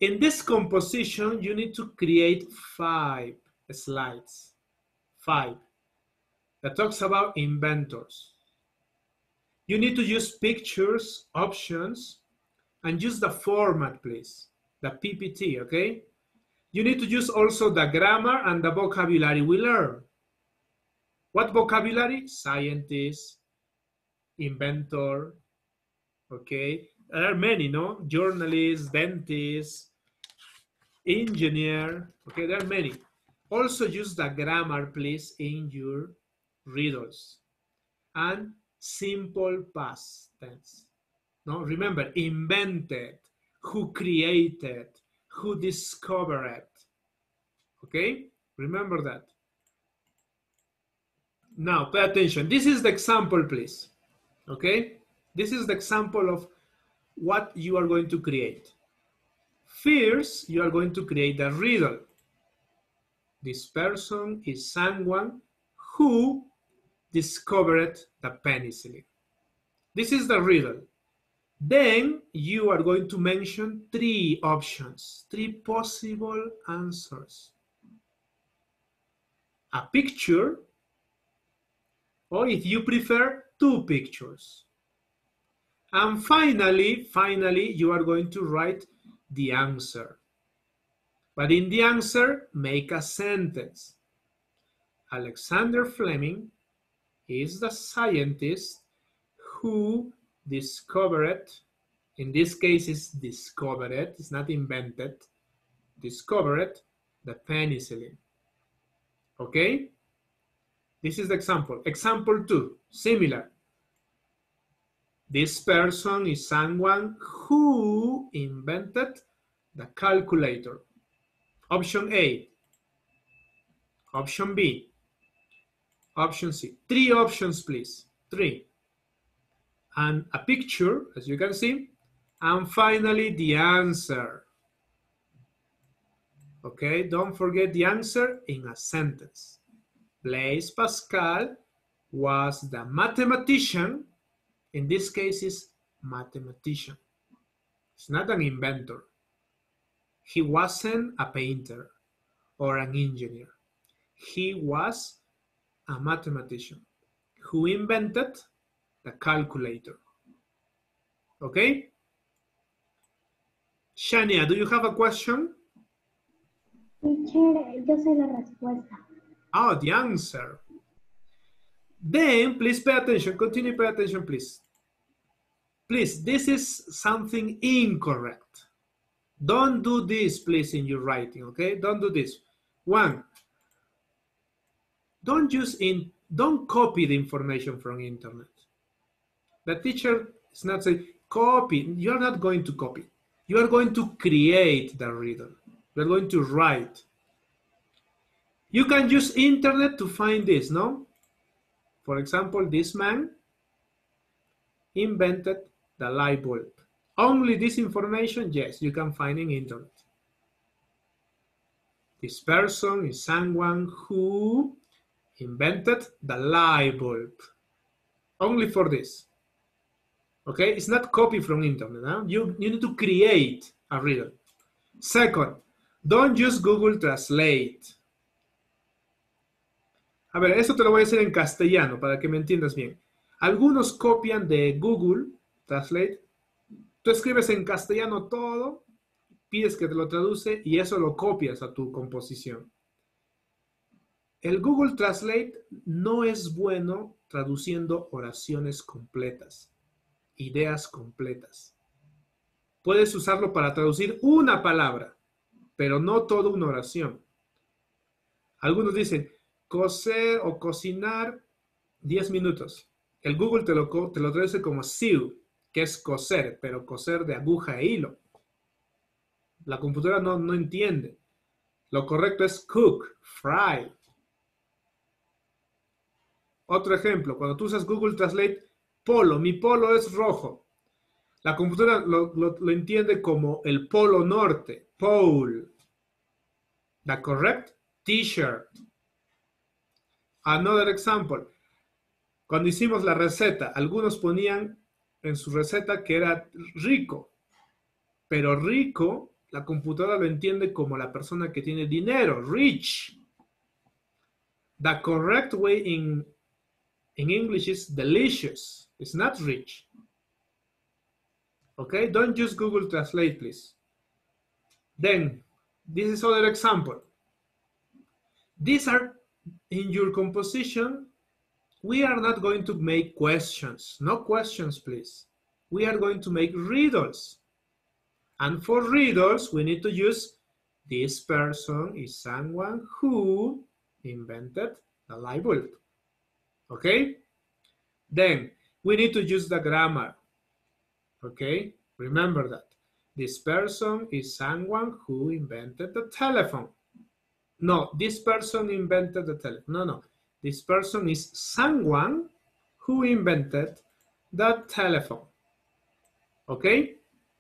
In this composition, you need to create 5 slides. 5. That talks about inventors. You need to use pictures, options, and use the format, please. The PPT, okay? You need to use also the grammar and the vocabulary we learn. What vocabulary? Scientist, inventor, okay? There are many, no? Journalist, dentist, engineer, okay? There are many. Also use the grammar, please, in your riddles. And simple past tense. No, remember, invented, who created, who discovered. Okay? Remember that. Now, pay attention. This is the example, please. Okay? This is the example of what you are going to create. First, you are going to create a riddle. This person is someone who discovered the penicillin. This is the riddle. Then you are going to mention 3 options, 3 possible answers. A picture, or if you prefer, 2 pictures. And finally, you are going to write the answer. But in the answer, make a sentence. Alexander Fleming is the scientist who discovered, in this case it's discovered, it's not invented, discovered the penicillin. Okay? This is the example. Example 2, similar. This person is someone who invented the calculator. Option A. Option B. Option C. 3 options, please. 3. And a picture, as you can see. And finally, the answer. Okay, don't forget the answer in a sentence. Blaise Pascal was the mathematician. In this case, is mathematician. It's not an inventor. He wasn't a painter or an engineer. He was a mathematician who invented the calculator. Okay? Shania, do you have a question? Teacher, yo sé la respuesta. Oh, the answer. Then, please pay attention. Continue, pay attention, please. Please, this is something incorrect. Don't do this, please, in your writing, okay? Don't do this. 1, don't copy the information from internet. The teacher is not saying copy. You're not going to copy. You are going to create the riddle. You're going to write. You can use internet to find this, no? For example, this man invented the light bulb. Only this information, yes, you can find in internet. This person is someone who invented the light bulb. Only for this. Okay, it's not copy from internet. Huh? You need to create a riddle. Second, don't use Google Translate. A ver, esto te lo voy a decir en castellano para que me entiendas bien. Algunos copian de Google Translate. Tú escribes en castellano todo, pides que te lo traduce y eso lo copias a tu composición. El Google Translate no es bueno traduciendo oraciones completas, ideas completas. Puedes usarlo para traducir una palabra, pero no toda una oración. Algunos dicen, coser o cocinar 10 minutos. El Google te lo traduce como sew, que es coser, pero coser de aguja e hilo. La computadora no entiende. Lo correcto es cook, fry. Otro ejemplo, cuando tú usas Google Translate, polo, mi polo es rojo. La computadora lo entiende como el polo norte, pole. The correct t-shirt. Another example. Cuando hicimos la receta, algunos ponían en su receta que era rico, pero rico la computadora lo entiende como la persona que tiene dinero, rich. The correct way in English is delicious. It's not rich. Okay, don't use Google Translate, please. Then, this is other example. These are in your composition. We are not going to make questions. No questions, please. We are going to make riddles. And for riddles, we need to use this person is someone who invented the light bulb. Okay? Then we need to use the grammar. Okay? Remember that. This person is someone who invented the telephone. No, this person invented the telephone. No, no. This person is someone who invented the telephone. Okay?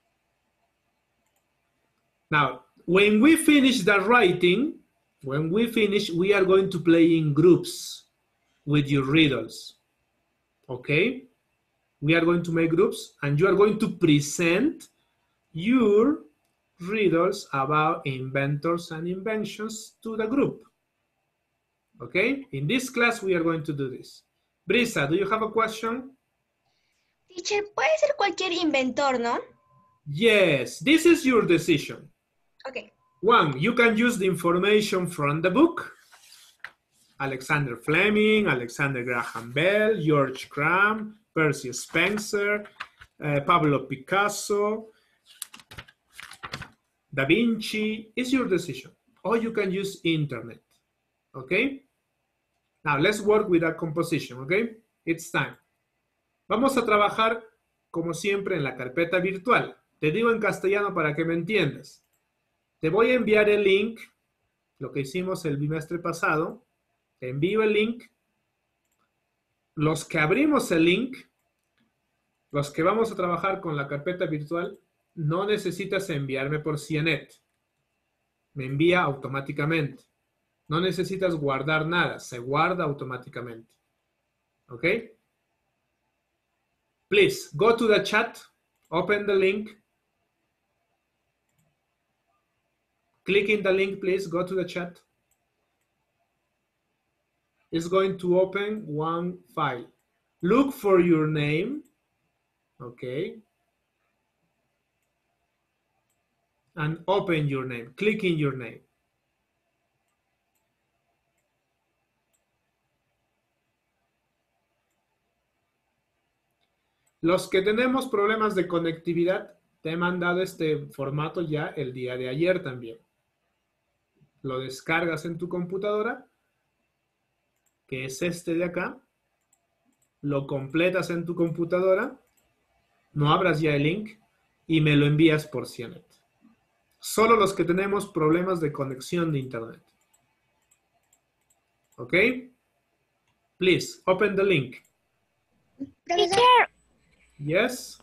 Now, when we finish the writing, we are going to play in groups with your riddles. Okay? We are going to make groups and you are going to present your riddles about inventors and inventions to the group. Okay? In this class, we are going to do this. Brisa, do you have a question? Teacher, puede ser cualquier inventor, ¿no? Yes, this is your decision. Okay. One, you can use the information from the book. Alexander Fleming, Alexander Graham Bell, George Crumb, Percy Spencer, Pablo Picasso, Da Vinci. It's your decision. Or you can use internet. Okay? Now, let's work with that composition, okay? It's time. Vamos a trabajar, como siempre, en la carpeta virtual. Te digo en castellano para que me entiendas. Te voy a enviar el link, lo que hicimos el bimestre pasado. Te envío el link. Los que abrimos el link, los que vamos a trabajar con la carpeta virtual, no necesitas enviarme por CNET. Me envía automáticamente. No necesitas guardar nada, se guarda automáticamente. ¿Ok? Please, go to the chat, open the link. Click in the link, please, go to the chat. It's going to open one file. Look for your name, okay? And open your name, click in your name. Los que tenemos problemas de conectividad, te he mandado este formato ya el día de ayer también. Lo descargas en tu computadora, que es este de acá. Lo completas en tu computadora, no abras ya el link y me lo envías por CNET. Solo los que tenemos problemas de conexión de internet. ¿Ok? Please, open the link. Teacher, Yes.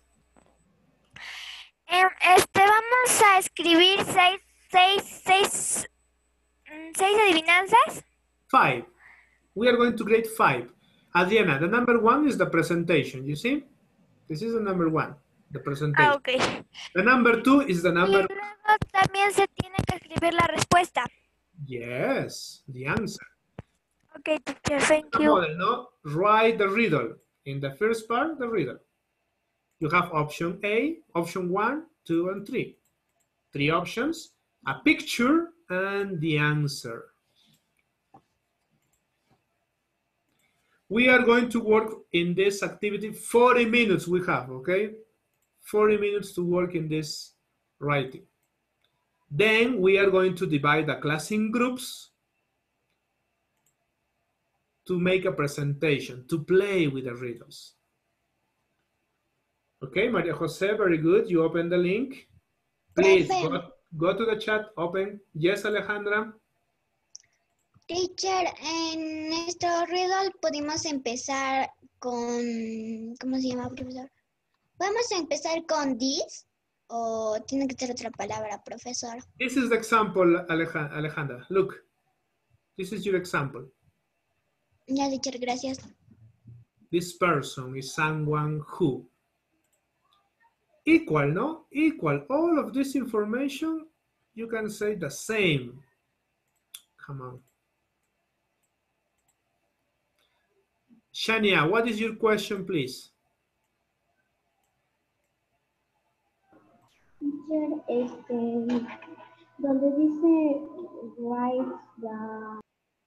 vamos a escribir seis adivinanzas. 5. We are going to grade 5. Adriana, the number 1 is the presentation, you see? This is the number 1, the presentation. Ah, ok. The number 2 is the number... Y luego también se tiene que escribir la respuesta. Yes, the answer. Ok, teacher, thank The you. model, no? Write the riddle. In the first part, the riddle. You have option A, option 1, 2, and 3. 3 options, a picture, and the answer. We are going to work in this activity 40 minutes we have, okay? 40 minutes to work in this writing. Then we are going to divide the class in groups to make a presentation, to play with the riddles. Okay, Maria Jose, very good. You open the link. Please go to the chat, open. Yes, Alejandra. Teacher, en nuestro riddle pudimos empezar con, ¿cómo se llama, profesor? ¿Podemos empezar con this o tiene que ser otra palabra, profesor? This is the example, Alejandra. Look, this is your example. Ya, teacher, gracias. This person is someone who. Equal, no? Equal. All of this information You can say the same. Come on. Shania, what is your question, please? Teacher, donde dice write the,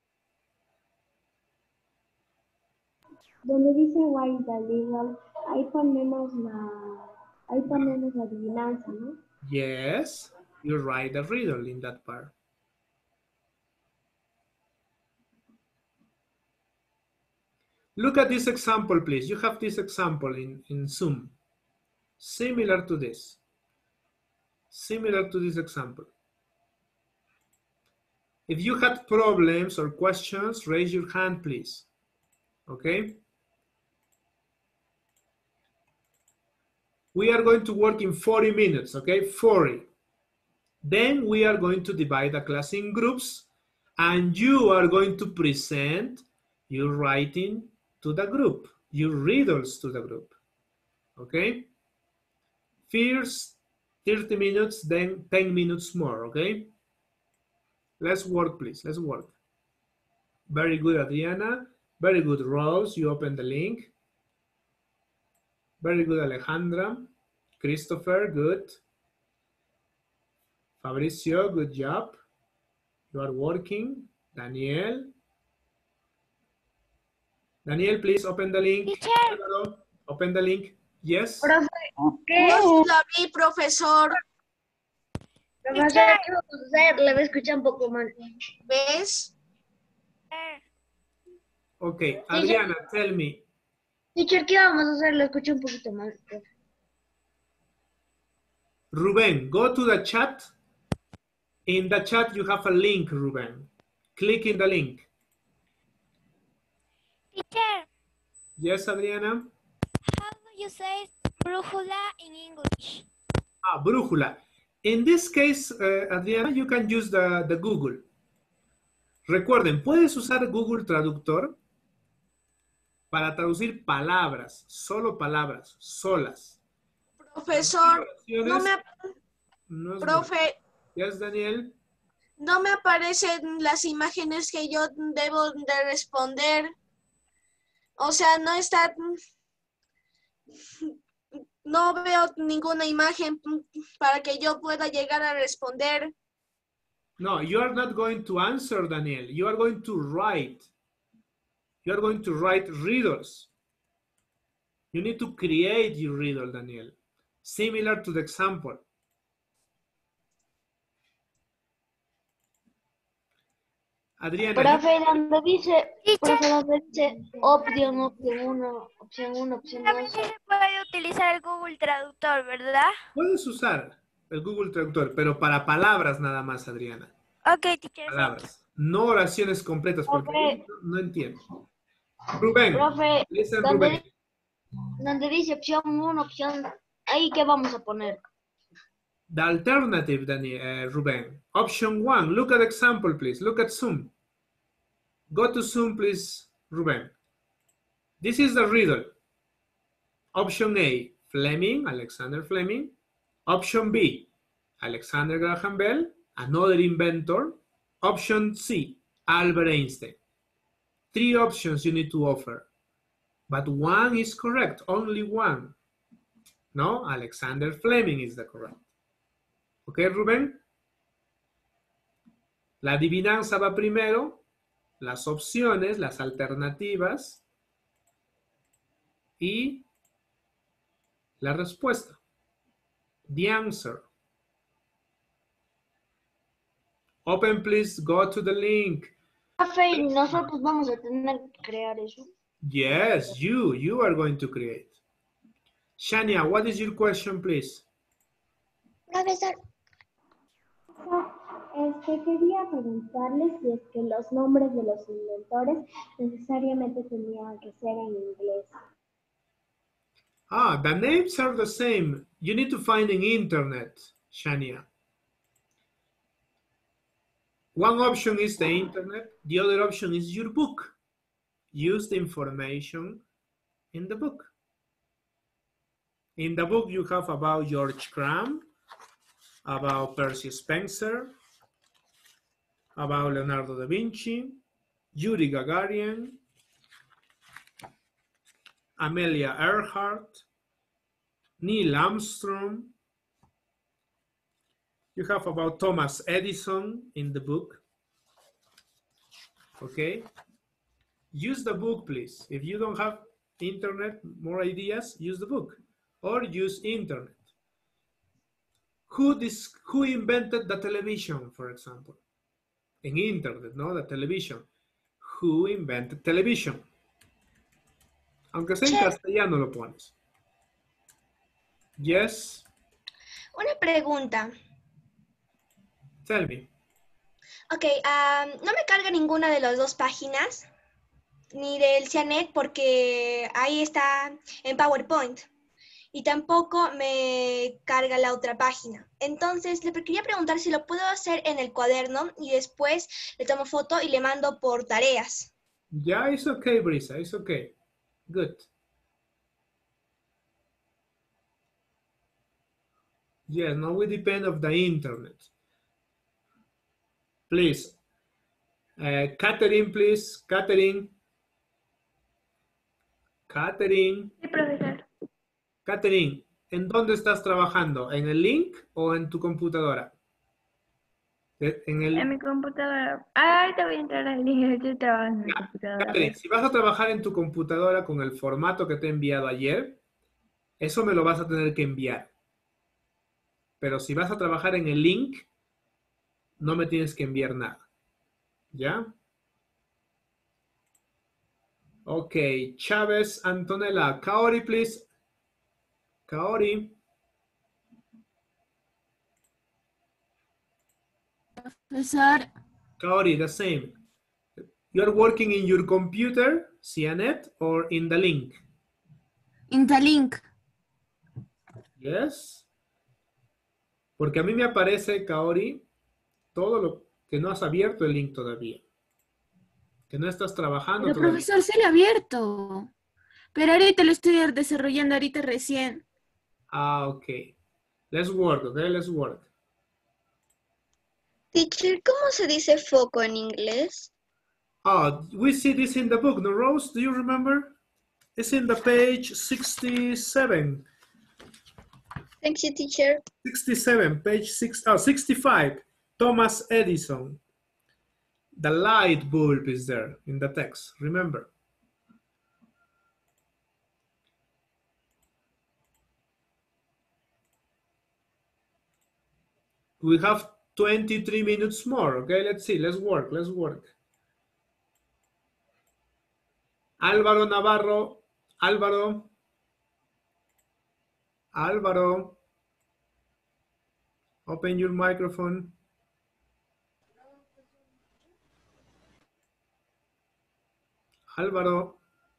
donde dice write the legal, ahí ponemos la adivinanza, ¿no? Yes, you write the riddle in that part. Look at this example, please. You have this example in Zoom. Similar to this. Similar to this example. If you had problems or questions, raise your hand, please. Okay? We are going to work in 40 minutes, okay? 40. Then we are going to divide the class in groups, and you are going to present your writing to the group, your riddles to the group, okay? First 30 minutes, then 10 minutes more, okay? Let's work, please, let's work. Very good, Adriana. Very good, Rose, you open the link. Very good, Alejandra. Christopher, good. Fabricio, good job. You are working. Daniel. Daniel, please open the link. Teacher. Open the link. Yes. Profe, No la vi, profesor. profesor, ¿qué vamos a hacer? Le voy a escuchar un poco mal. ¿Ves? Okay, Adriana, tell me. Teacher, ¿qué vamos a hacer? Le escuché un poquito mal. profe. Ruben, go to the chat. In the chat, you have a link, Ruben. Click in the link. Teacher, Yes, Adriana? how do you say brújula in English? Ah, brújula. In this case, Adriana, you can use the Google. Recuerden, puedes usar Google Traductor para traducir palabras, solo palabras, solas. Profesor, no me, No es profe, bueno. Yes, Daniel. no me aparecen las imágenes que yo debo de responder. O sea, no está, no veo ninguna imagen para que yo pueda llegar a responder. No, you are not going to answer, Daniel. You are going to write. You are going to write riddles. You need to create your riddle, Daniel. Similar to the example. Adriana. Profe, donde dice, Teacher. profe, donde dice opción 1, opción 1, opción También 2. sí se puede utilizar el Google Traductor, ¿verdad? Puedes usar el Google Traductor, pero para palabras nada más, Adriana. Ok, teacher. Palabras. No oraciones completas, porque Profe. no entiendo. Rubén. Profe, Listen, ¿dónde Rubén. donde dice opción 1, opción, ahí qué vamos a poner. The alternative, Ruben. Option 1. Look at example, please. Look at Zoom. Go to Zoom, please, Ruben. This is the riddle. Option A, Fleming, Alexander Fleming. Option B, Alexander Graham Bell, another inventor. Option C, Albert Einstein. 3 options you need to offer. But one is correct, only one. No, Alexander Fleming is the correct. ¿Ok, Rubén? La adivinanza va primero, las opciones, las alternativas y la respuesta. The answer. Open, please, go to the link. Profe, nosotros vamos a tener que crear eso. Yes, you are going to create. Shania, what is your question, please? Profesor, Quería preguntarle si es que los nombres de los inventores necesariamente tenían que ser en inglés. Ah, the names are the same. You need to find in internet, Shania. One option is the internet. The other option is your book. Use the information in the book. In the book, you have about George Crumb, about Percy Spencer, about Leonardo da Vinci, Yuri Gagarin, Amelia Earhart, Neil Armstrong. You have about Thomas Edison in the book. Okay. Use the book, please. If you don't have internet, more ideas, use the book or use internet. Who invented the television, for example? En internet, ¿no? The television. Who invented television? Aunque sea en castellano lo pones. Yes. Una pregunta. Tell me. Ok, no me carga ninguna de las dos páginas, ni del CIANET, porque ahí está en PowerPoint. Y tampoco me carga la otra página. Entonces, le quería preguntar si lo puedo hacer en el cuaderno y después le tomo foto y le mando por tareas. Yeah, it's okay, Brisa. It's okay. Good. Yes, now we depend of the internet. Please. Catherine, please. Catherine. Catherine. Sí, profesor. Catherine, ¿en dónde estás trabajando? ¿En el link o en tu computadora? En mi computadora. Ahorita voy a entrar al link. Estoy trabajando en mi computadora. Catherine, si vas a trabajar en tu computadora con el formato que te he enviado ayer, eso me lo vas a tener que enviar. Pero si vas a trabajar en el link, no me tienes que enviar nada. ¿Ya? Ok, Chávez, Antonella. Kaori, please. Kaori. Profesor, Kaori, the same. You are working in your computer, CIANET, or in the link? in the link. Yes. Porque a mí me aparece, Kaori, todo lo que no has abierto el link todavía. Que no estás trabajando Pero todavía. profesor, se lo ha abierto. Pero ahorita lo estoy desarrollando, ahorita recién. Ah, ok. Let's work, okay? Let's work. Teacher, ¿cómo se dice foco en inglés? Oh, we see this in the book, no, Rose? Do you remember? It's in the page 67. Thank you, teacher. 67, page 65. Thomas Edison. The light bulb is there in the text, remember. We have 23 minutes more, okay? Let's see, let's work. Álvaro Navarro, Álvaro, open your microphone. Álvaro.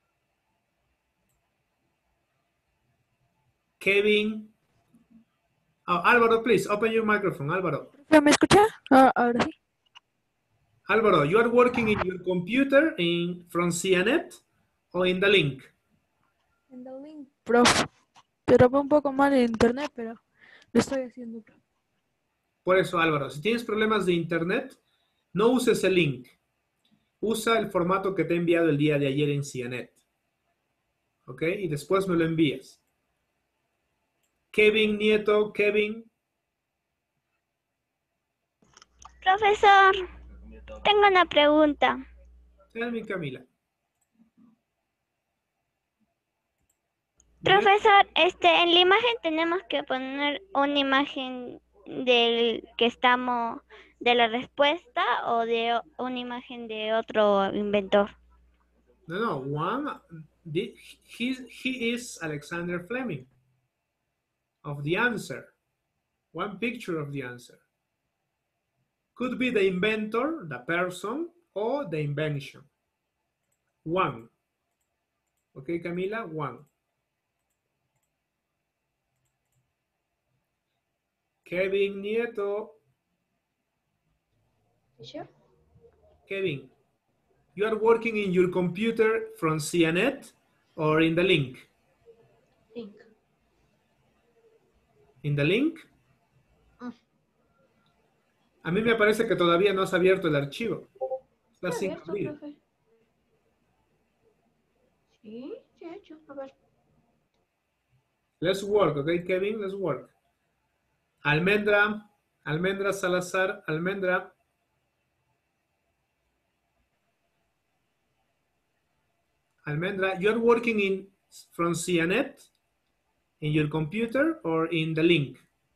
Kevin. Oh, Álvaro, please, open your microphone, Álvaro. ¿Me escucha? Ahora sí. Álvaro, you are working in your computer from CIANET or in the link? En the link, prof. Pero va un poco mal el internet, pero lo estoy haciendo. Por eso, Álvaro, si tienes problemas de internet, no uses el link. Usa el formato que te he enviado el día de ayer en CIANET. ¿Ok? Y después me lo envías. Kevin Nieto, Kevin. Profesor, tengo una pregunta. Tell me, Camila. Profesor, en la imagen tenemos que poner una imagen del que estamos, de la respuesta o de una imagen de otro inventor. No, he is Alexander Fleming. Of the answer. One picture of the answer. Could be the inventor, the person, or the invention. One. Okay, Camila, one. Kevin Nieto. Sure. Kevin, you are working in your computer from CIANET or in the link? Link. In the link? A mí me parece que todavía no has abierto el archivo. Está ¿Está sin abierto, abrir. profe? Sí, sí he hecho. A ver. Let's work, okay, Kevin? Let's work. Almendra, Almendra Salazar, Almendra. Almendra, you're working in from CNET in your computer or in the link?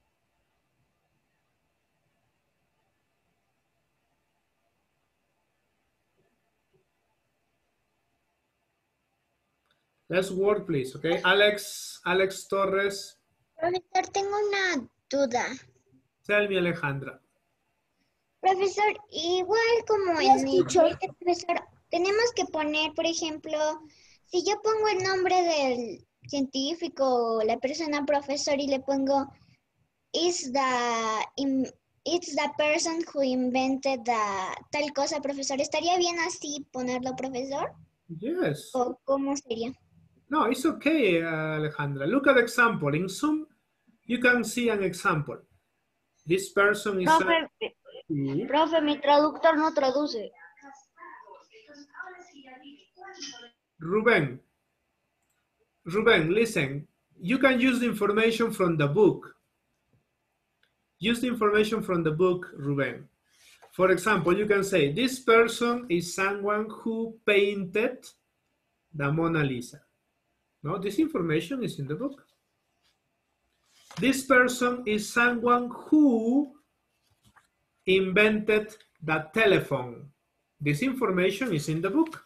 Let's work, please, okay? Alex Torres. Profesor, tengo una duda. Tell me, Alejandra. Profesor, igual como Yes, en el teacher. profesor, tenemos que poner, por ejemplo, si yo pongo el nombre del científico o la persona profesor y le pongo it's the person who invented tal cosa, profesor, ¿estaría bien así ponerlo, profesor? Yes. ¿O cómo sería? No, it's okay, Alejandra. Look at the example. In Zoom, you can see an example. This person is... Profe, Sí. profe, mi traductor no traduce. Ruben, listen. You can use the information from the book. Use the information from the book, Ruben. For example, you can say, this person is someone who painted the Mona Lisa. No, this information is in the book. This person is someone who invented the telephone. This information is in the book.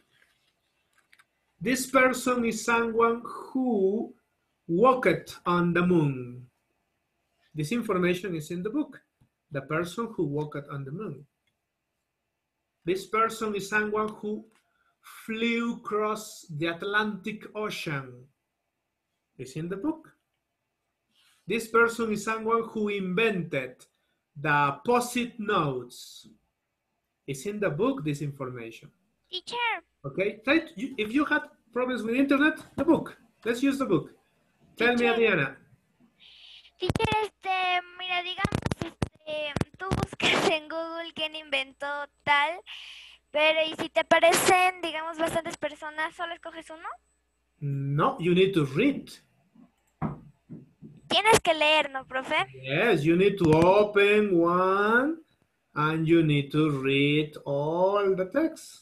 This person is someone who walked on the moon. This information is in the book. The person who walked on the moon. This person is someone who flew across the Atlantic Ocean. It's in the book. This person is someone who invented the post-it notes. It's in the book, this information. Teacher, Okay, if you had problems with internet, the book. Let's use the book. Tell me, Adriana. teacher, mira, digamos, tú buscas en Google quién inventó tal, pero y si te aparecen, digamos, bastantes personas, ¿solo escoges uno? No, you need to read. Tienes que leer, ¿no, profe? Yes, you need to open one and you need to read all the text.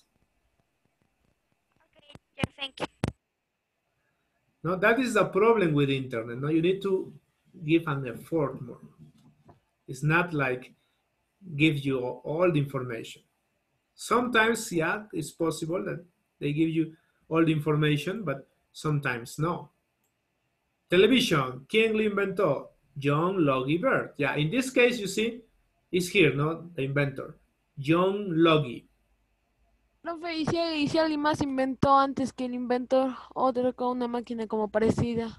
Okay, teacher, thank you. No, that is the problem with internet. No, you need to give an effort more. It's not like give you all the information. Sometimes, yeah, it's possible that they give you all the information, but sometimes no. Television, ¿quién lo inventó? John Logie Baird. Yeah, in this case, you see, it's here, no? The inventor. John Logie. Profe, ¿y si alguien más inventó antes que el inventor otro con una máquina como parecida?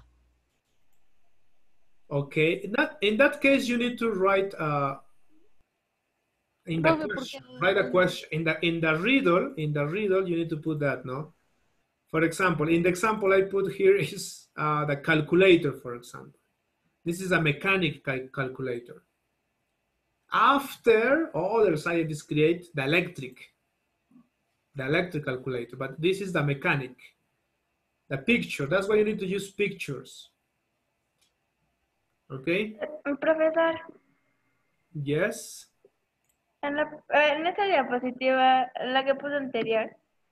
Okay, in that case, you need to write write a question in the riddle. In the riddle, you need to put that, no? For example, in the example I put here is the calculator, for example. This is a mechanic calculator. After, other scientists create the electric calculator, but this is the mechanic. The picture, that's why you need to use pictures. Okay? Profesor, Yes. en esta diapositiva, la que puso anterior,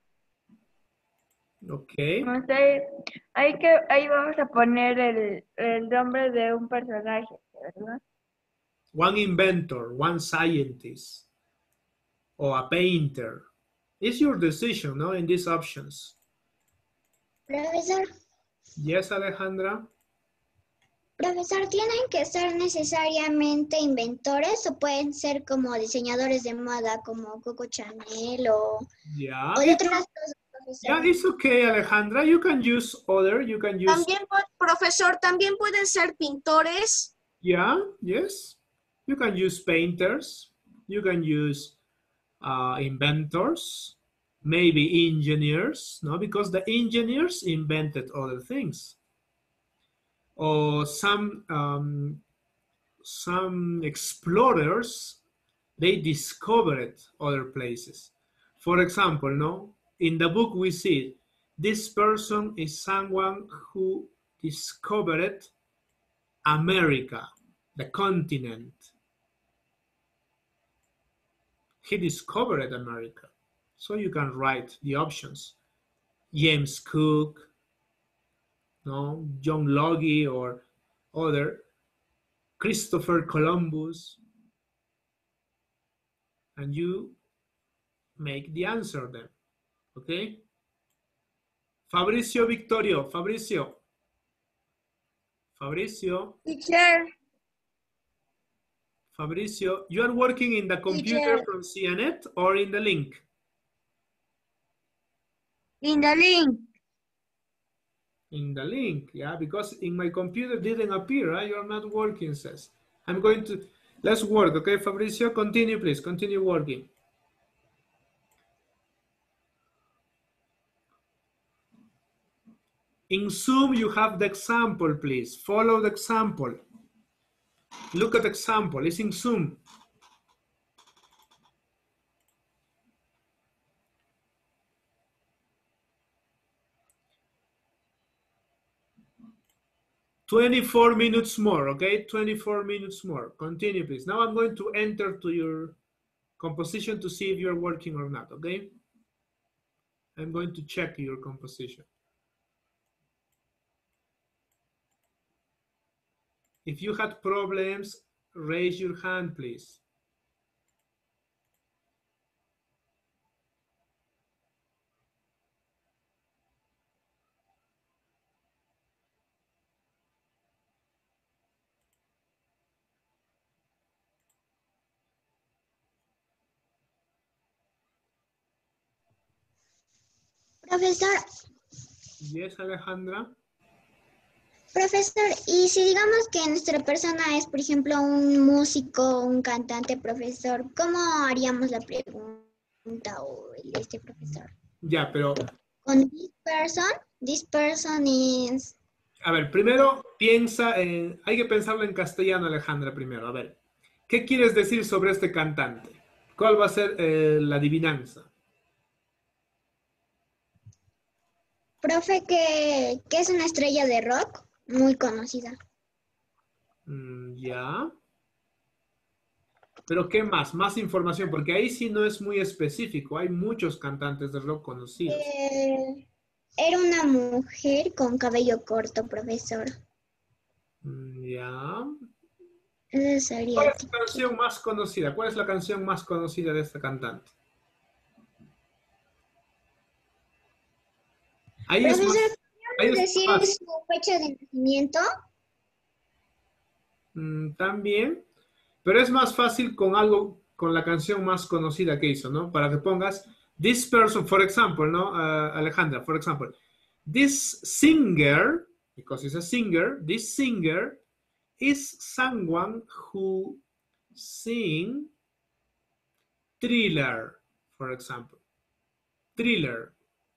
Okay. ahí vamos a poner el nombre de un personaje, ¿verdad? One inventor, one scientist, or a painter. It's your decision, no? In these options. Profesor, Yes, Alejandra. profesor, ¿tienen que ser necesariamente inventores o pueden ser como diseñadores de moda como Coco Chanel o Yeah. de otras cosas, profesor? Yeah, it's okay, Alejandra. You can use other. You can use. También, profesor, también pueden ser pintores. Yeah. Yes. You can use painters. You can use inventors. Maybe engineers. No, because the engineers invented other things. Or some explorers They discovered other places. For example, no, in the book we see this person is someone who discovered America, the continent. He discovered America. So you can write the options. James Cook, no, John Logie or other, Christopher Columbus, and you make the answer then, okay? Fabricio Victorio, Fabricio. Teacher. Fabricio, you are working in the computer from CNET or in the link? In the link. In the link, yeah, because in my computer didn't appear, right? You're not working, says. I'm going to, let's work, okay, Fabricio? Continue, please, continue working. In Zoom, you have the example, please. Follow the example. Look at the example, it's in Zoom. "24 minutes more, okay? 24 minutes more. Continue, please. Now I'm going to enter to your composition to see if you're working or not, okay? I'm going to check your composition. If you had problems, raise your hand, please. Profesor, Yes, Alejandra. profesor, y si digamos que nuestra persona es, por ejemplo, un músico, un cantante, profesor, ¿cómo haríamos la pregunta o este profesor? Ya, pero... Con this person is... A ver, primero piensa en... Hay que pensarlo en castellano, Alejandra, primero. A ver, ¿qué quieres decir sobre este cantante? ¿Cuál va a ser la adivinanza? Profe, que es una estrella de rock muy conocida. Ya. Pero ¿qué más? Más información, porque ahí sí no es muy específico. Hay muchos cantantes de rock conocidos. Era una mujer con cabello corto, profesor. Ya. Esa sería. ¿Cuál es la canción más conocida? ¿Cuál es la canción más conocida de este cantante? Ahí profesor, ¿podríamos decir su fecha de nacimiento? También. Pero es más fácil con algo, con la canción más conocida que hizo, ¿no? Para que pongas, this person, for example, ¿no? Alejandra, for example, this singer, because he's a singer, this singer is someone who sing Thriller, for example. Thriller.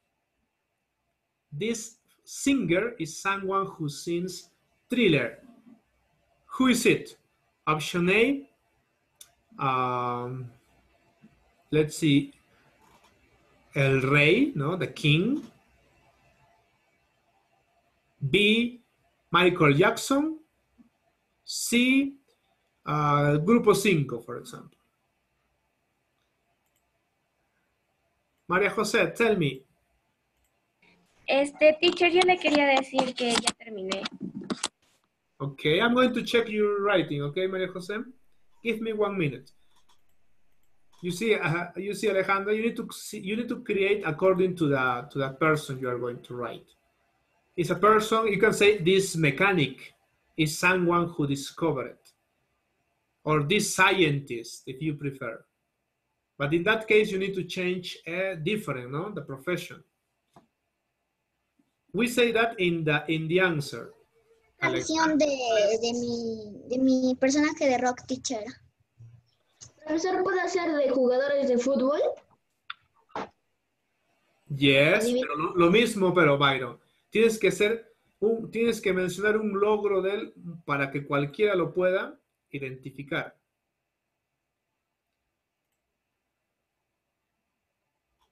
This singer is someone who sings Thriller. Who is it? Option A, let's see, El Rey, no, the King. B, Michael Jackson. C, Grupo 5, for example. María José, tell me. Teacher, yo le quería decir que ya terminé. Okay, I'm going to check your writing, okay, María José? Give me 1 minute. You see, Alejandra, you need to create according to the person you are going to write. It's a person, you can say this mechanic is someone who discovered it. Or this scientist, if you prefer. But in that case, you need to change different, no? The profession. We say that in the answer. Canción de mi personaje de rock, teacher. ¿Profesor puede hacer de jugadores de fútbol? Yes, pero lo mismo, pero Byron. Tienes que mencionar un logro de él para que cualquiera lo pueda identificar.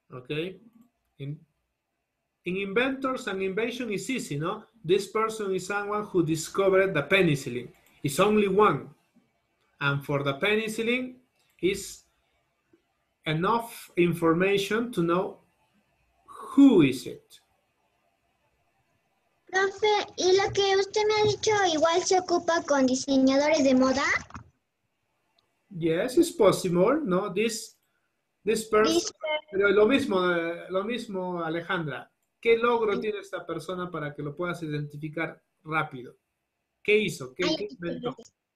Okay? In inventors and invention is easy, no? This person is someone who discovered the penicillin. It's only one. And for the penicillin, is enough information to know who is it. Profe, ¿y lo que usted me ha dicho igual se ocupa con diseñadores de moda? Yes, it's possible, no? This person, pero lo mismo, Alejandra. ¿Qué logro tiene esta persona para que lo puedas identificar rápido? ¿Qué hizo? ¿Qué inventó?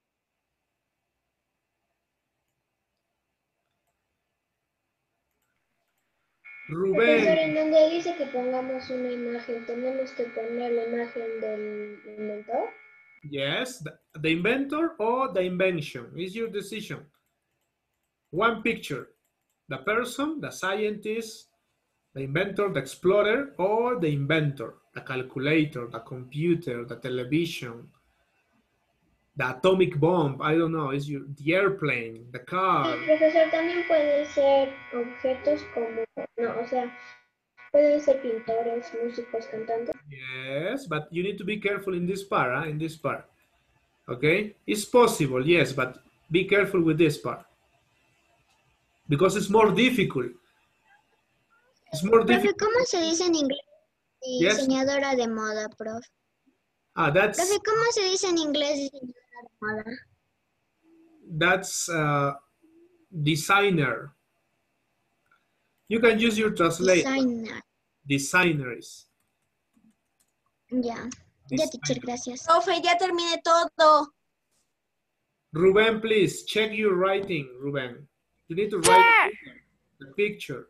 Rubén. Profesor, en donde dice que pongamos una imagen, ¿tenemos que poner la imagen del inventor? Yes, the inventor or the invention. It's your decision. One picture. The person, the scientist, the inventor, the explorer, or the inventor. The calculator, the computer, the television, the atomic bomb. I don't know. It's the airplane, the car. Sí, profesor, también puede ser objetos como, no, o sea, pueden ser pintores, músicos, cantantes. Yes, but you need to be careful in this part, in this part. Okay? It's possible, yes, but be careful with this part. Because it's more difficult. It's more difficult. Profe, ¿cómo se dice en inglés diseñadora de moda, profe? That's... Profe, ¿cómo se dice en inglés diseñadora de moda? That's designer. You can use your translator. Designer. Designers. Ya, teacher, gracias. Profe, ya terminé todo. Ruben, please, check your writing, Ruben. You need to write the picture.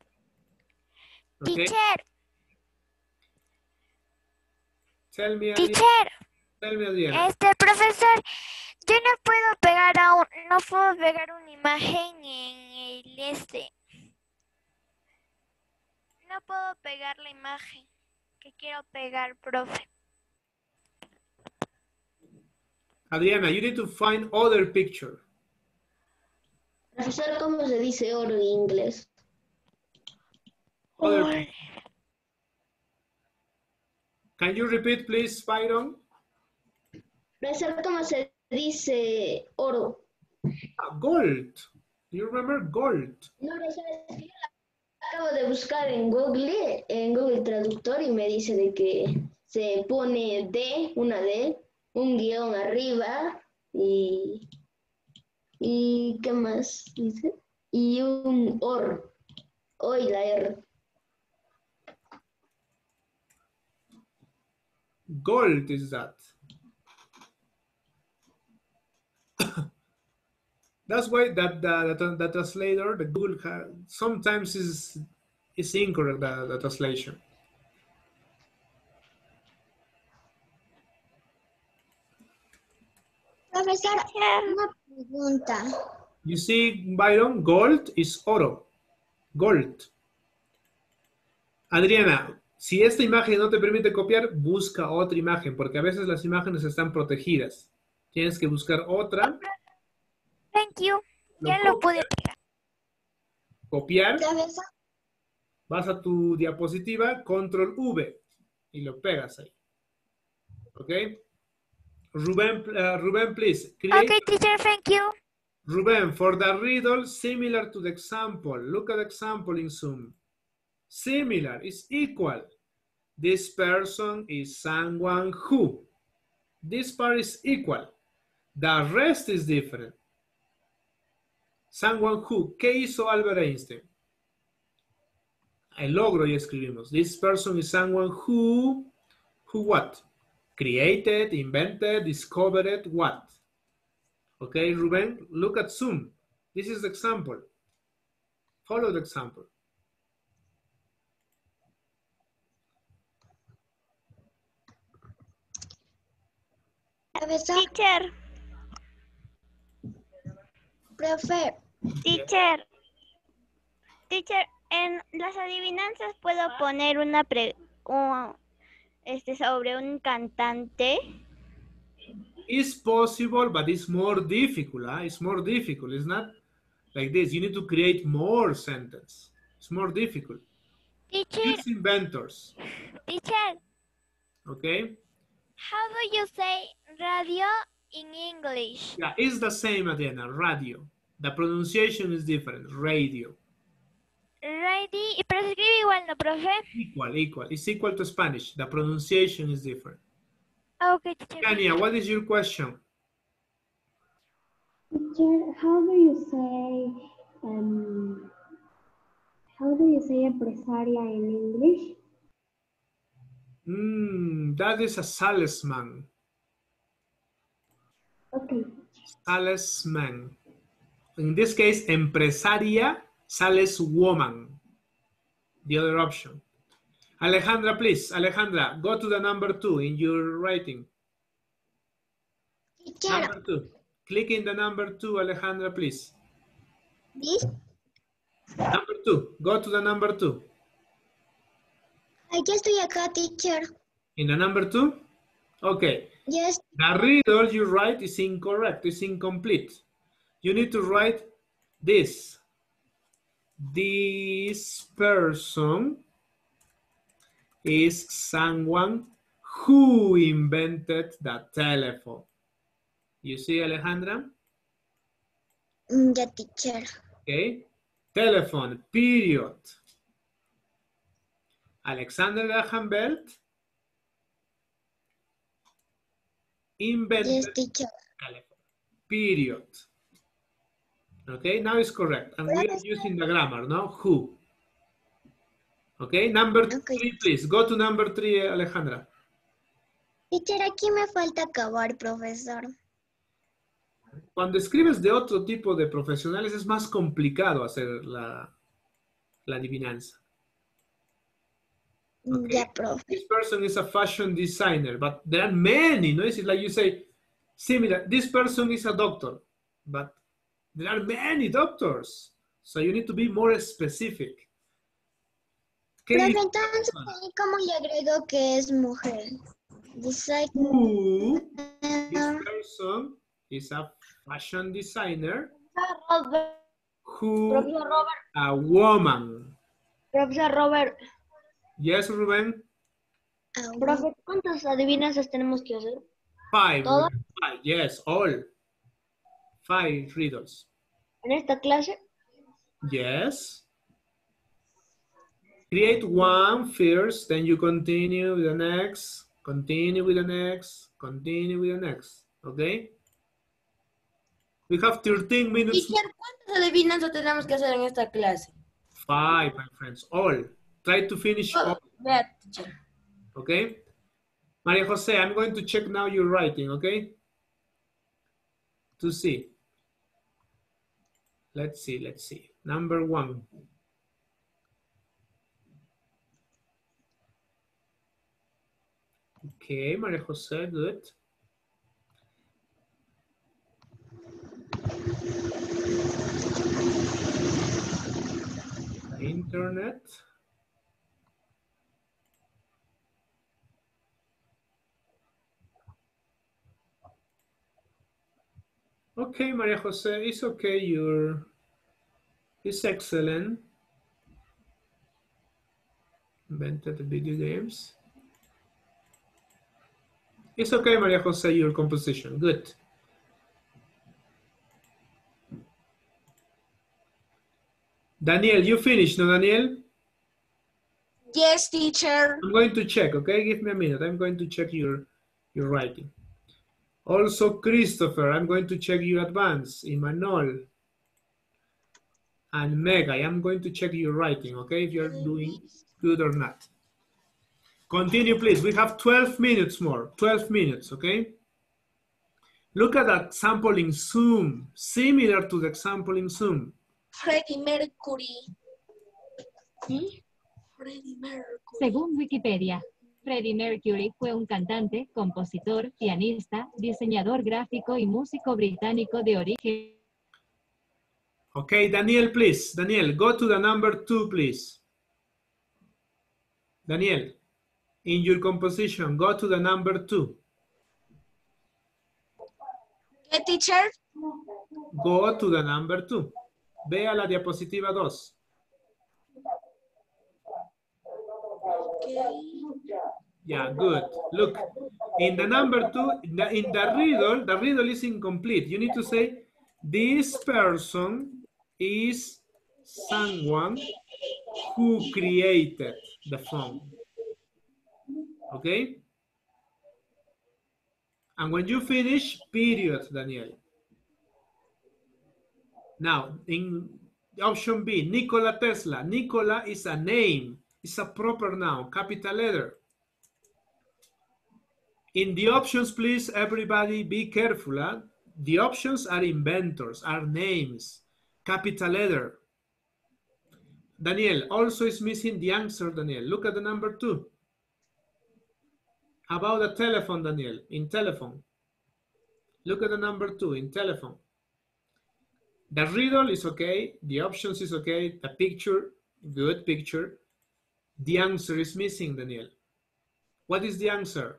Okay? Teacher. Tell me, Teacher. Tell me, Adriana. Profesor, yo no puedo pegar una imagen en el No puedo pegar la imagen que quiero pegar, profe. Adriana, you need to find other picture. Profesor, ¿cómo se dice oro en inglés? Other. Can you repeat, please, Byron? Profesor, ¿cómo se dice oro? Gold. Do you remember gold? No, profesor, es que yo la acabo de buscar en Google Traductor y me dice de que se pone D, una D, un guión arriba y ¿qué más dice? Y un OR, O y la R. Gold is that. That's why that the translator, the Google, sometimes is incorrect, the translation. Profesor, una pregunta. You see, Byron, gold is oro. Gold. Adriana, si esta imagen no te permite copiar, busca otra imagen, porque a veces las imágenes están protegidas. Tienes que buscar otra. Thank you. Ya lo pude pegar. Copiar. Vas a tu diapositiva, control V, y lo pegas ahí. ¿Ok? Ruben, please. Okay, teacher, thank you. Ruben, for the riddle, similar to the example. Look at the example in Zoom. Similar is equal. This person is someone who. This part is equal. The rest is different. Someone who. ¿Qué hizo Albert Einstein? El logro ya escribimos. This person is someone who what? Created, invented, discovered, what? Okay, Ruben, look at Zoom. This is the example. Follow the example. Profesor. Teacher. Profe. Teacher. Teacher, en las adivinanzas puedo poner sobre un cantante. It's possible, but it's more difficult. It's more difficult. It's not like this. You need to create more sentence. It's more difficult. Teacher, Use inventors. teacher, Okay? how do you say radio in English? Yeah, it's the same, Adriana. Radio. The pronunciation is different. Radio. Radio, pero se escribe igual, ¿no, profe? Equal. It's equal to Spanish. The pronunciation is different. Okay, teacher. Kania, what is your question? Teacher, how do you say empresaria in English? That is a salesman. Okay. Salesman. In this case, empresaria, saleswoman. The other option. Alejandra, please. Alejandra, go to the number 2 in your writing. Teacher, Number 2. Click in the number 2, Alejandra, please. this? Number 2. Go to the number 2. Ya estoy acá, teacher. In the number 2? Okay. Yes. The riddle you write is incorrect. It's incomplete. You need to write this. This person is someone who invented the telephone. You see, Alejandra? Ya, teacher. Okay. Telephone, period. Alexander Graham Bell invented Yes, teacher. telephone, period. Okay, now it's correct. And we are using the grammar, no? Who. Okay, number 3, please. Go to number 3, Alejandra. Teacher, aquí me falta acabar, profesor. Cuando escribes de otro tipo de profesionales es más complicado hacer la adivinanza. Okay. Ya, profe. This person is a fashion designer, but there are many, no? It's like you say, similar, this person is a doctor, but there are many doctors. So you need to be more specific. Profe, entonces, ¿cómo le agrego que es mujer? Who, this person is a fashion designer who Profesor Robert. a woman. Profesor Robert. Yes, Ruben? Profe, ¿cuántas adivinanzas tenemos que hacer? 5. ¿Todas? 5, yes, all. 5 riddles. ¿En esta clase? Yes. Create one first, then you continue with the next, continue with the next, continue with the next. Okay? We have 13 minutes. Teacher, ¿cuántas adivinanzas tenemos que hacer en esta clase? 5, my friends, all. Try to finish all. Vea, teacher. Okay? Maria Jose, I'm going to check now your writing, okay? To see. Let's see. Number 1. Okay, Maria Jose, good. Internet. Okay, Maria Jose, it's okay. It's excellent. Invented video games. It's okay, Maria Jose, your composition. Good. Daniel, you finished, no, Daniel? Yes, teacher. I'm going to check, okay? Give me a minute. I'm going to check your writing. Also, Christopher, I'm going to check your advance. Imanol. And Meg, I am going to check your writing, okay? If you're doing good or not. Continue, please. We have 12 minutes more. 12 minutes, okay? Look at that example in Zoom. Similar to the example in Zoom. Freddie Mercury. Freddie Mercury. Según Wikipedia, Freddie Mercury fue un cantante, compositor, pianista, diseñador gráfico y músico británico de origen. Okay, Daniel, please. Daniel, go to the number 2, please. Daniel, in your composition, go to the number 2. ¿Qué, teacher? Go to the number 2. Ve a la diapositiva 2. Yeah, good. Look, in the number 2, in the riddle is incomplete. You need to say, this person is someone who created the phone. Okay? And when you finish, period, Daniel. Now, in option B, Nikola Tesla. Nikola is a name. It's a proper noun, capital letter. In the options, please, everybody be careful. Huh? The options are inventors, are names, capital letter. Daniel, also is missing the answer, Daniel. Look at the number 2. How about the telephone, Daniel? In telephone. Look at the number 2, in telephone. The riddle is okay. The options is okay. The picture, good picture. The answer is missing, Daniel. What is the answer?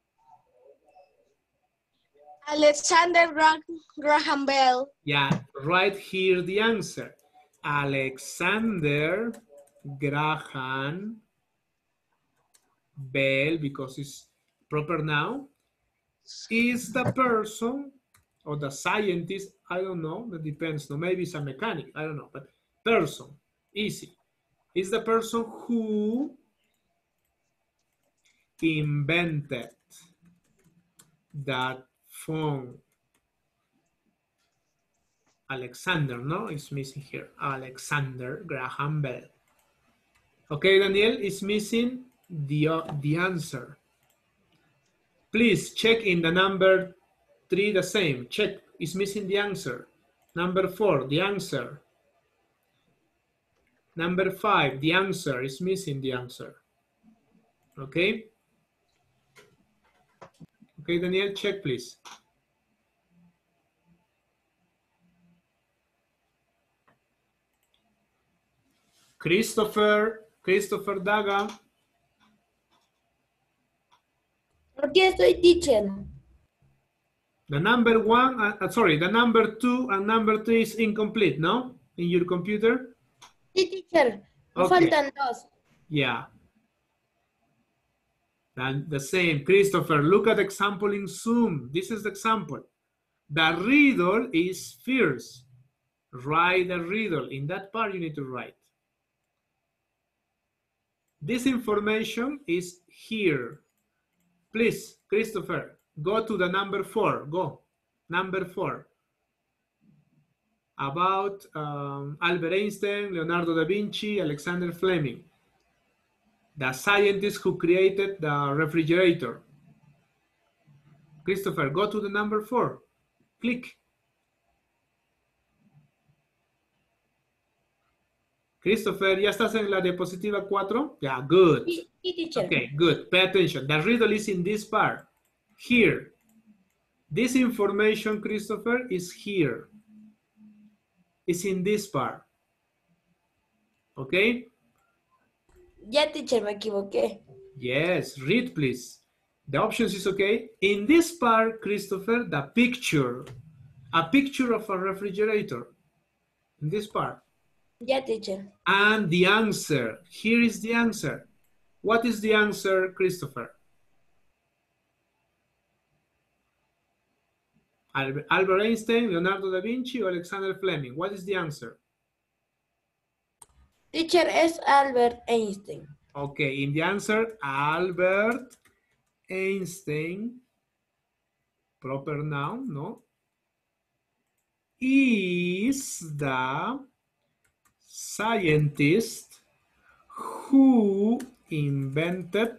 Alexander Graham Bell. Yeah, right here the answer. Alexander Graham Bell, because it's proper noun, is the person or the scientist, I don't know, that depends, no, maybe it's a mechanic, I don't know, but person, easy, is the person who invented that phone. Alexander, no, it's missing here. Alexander Graham Bell. Okay, Daniel, is missing the answer. Please check in the number 3 the same. Check, is missing the answer. Number 4, the answer. Number 5, the answer is missing the answer. Okay? Okay, Daniel, check please. Christopher Daga. Aquí estoy, teacher. The number 1, sorry, the number 2 and number 3 is incomplete, no? In your computer? Sí, teacher. Me Okay. faltan 2. Yeah. And the same, Christopher, look at the example in Zoom. This is the example. The riddle is fierce. Write the riddle. In that part, you need to write. This information is here. Please, Christopher, go to the number 4. Go. Number 4. About Albert Einstein, Leonardo da Vinci, Alexander Fleming. The scientist who created the refrigerator. Christopher, go to the number 4. Click. Christopher, ¿ya estás en la diapositiva 4? Yeah, good. Sí, teacher. Okay, good. Pay attention. The riddle is in this part. Here. This information, Christopher, is here. It's in this part. Okay? Ya, teacher, me equivoqué. Yes, read please. The options is okay. In this part, Christopher, the picture. A picture of a refrigerator. In this part. Ya, teacher. And the answer. Here is the answer. What is the answer, Christopher? Albert Einstein, Leonardo da Vinci, or Alexander Fleming? What is the answer? Teacher, es Albert Einstein. Okay, in the answer, Albert Einstein, proper noun, no? Is the scientist who invented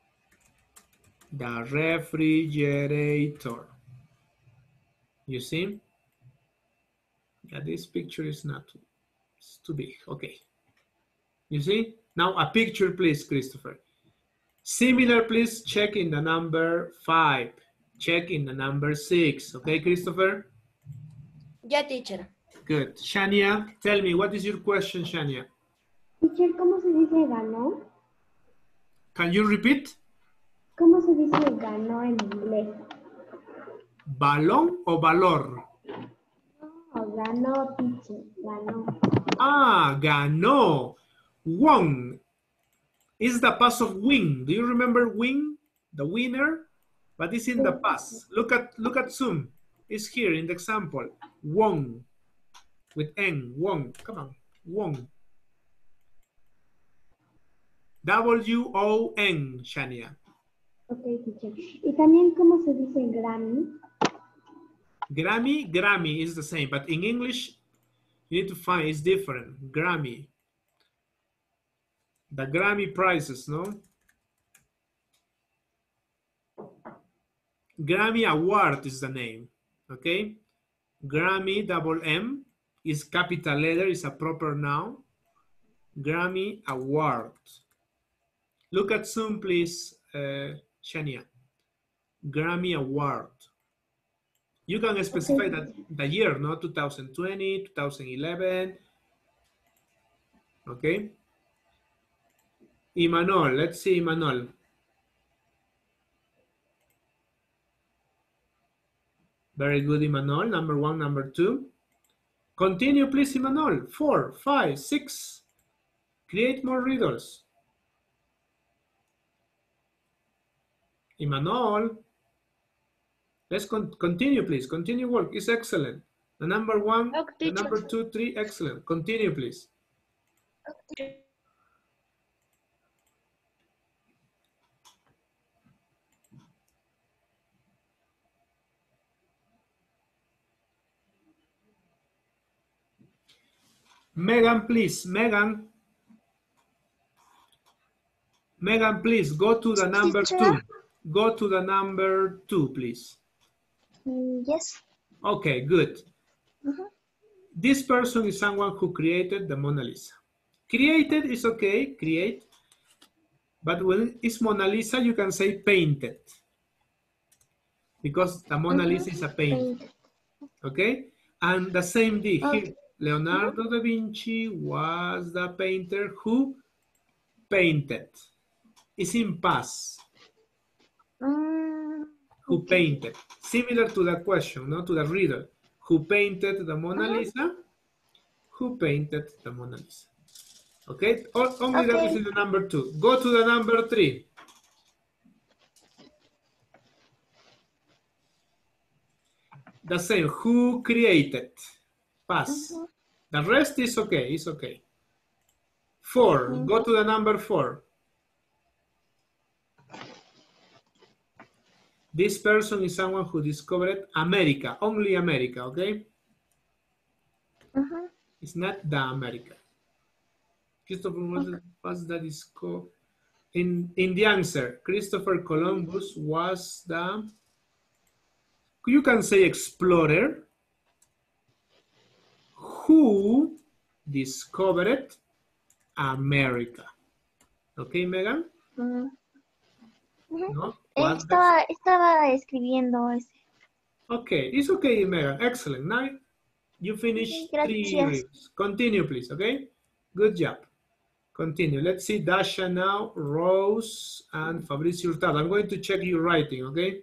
the refrigerator. You see? Yeah, this picture is not too, it's too big. Okay. You see? Now a picture, please, Christopher. Similar, please check in the number 5. Check in the number 6. Okay, Christopher? Ya, teacher. Good. Shania, tell me, what is your question, Shania? Teacher, ¿cómo se dice ganó? Can you repeat? ¿Cómo se dice ganó en inglés? ¿Balón o valor? No, ganó, teacher, ganó. Ah, ganó. Won. It's the past of win. Do you remember win? The winner? But it's in the past. Look at Zoom. It's here in the example. Won. With N. Won. Come on. Won. W-O-N, Shania. Ok, teacher. Y también, ¿cómo se dice Grammy? Grammy is the same, but in English, you need to find it's different. Grammy. The Grammy prizes, no? Grammy Award is the name, okay? Grammy, double M, is capital letter, is a proper noun. Grammy Award. Look at Zoom, please, Shania. Grammy Award. You can specify that the year, no? 2020, 2011. Okay. Imanol, let's see Imanol. Very good, Imanol. Number 1, number 2. Continue, please, Imanol. 4, 5, 6. Create more riddles. Imanol. Let's continue, please. Continue work. It's excellent. The number 1, the number 2, 3, excellent. Continue, please. Megan, please. Megan, please go to the number 2. Go to the number 2, please. Yes. Okay, good. This person is someone who created the Mona Lisa. Created is okay, create. But when it's Mona Lisa, you can say painted. Because the Mona Lisa is a painting. Okay? And the same day here, Leonardo da Vinci was the painter who painted. It's in past. Who painted. Similar to the question, no? To the reader. Who painted the Mona Lisa? Who painted the Mona Lisa? Okay? Only that is in the number 2. Go to the number 3. The same. Who created? Pass. The rest is okay. It's okay. 4. Go to the number 4. This person is someone who discovered America. Only America, okay? It's not the America. Christopher was the disco. In the answer, Christopher Columbus was the, you can say explorer, who discovered America. Okay, Megan? No? Estaba escribiendo ese. Okay, it's okay, Megan. Excellent. Now you finish 3 reads. Continue, please, okay? Good job. Continue. Let's see Dasha now, Rose, and Fabrizio Hurtado. I'm going to check your writing, okay?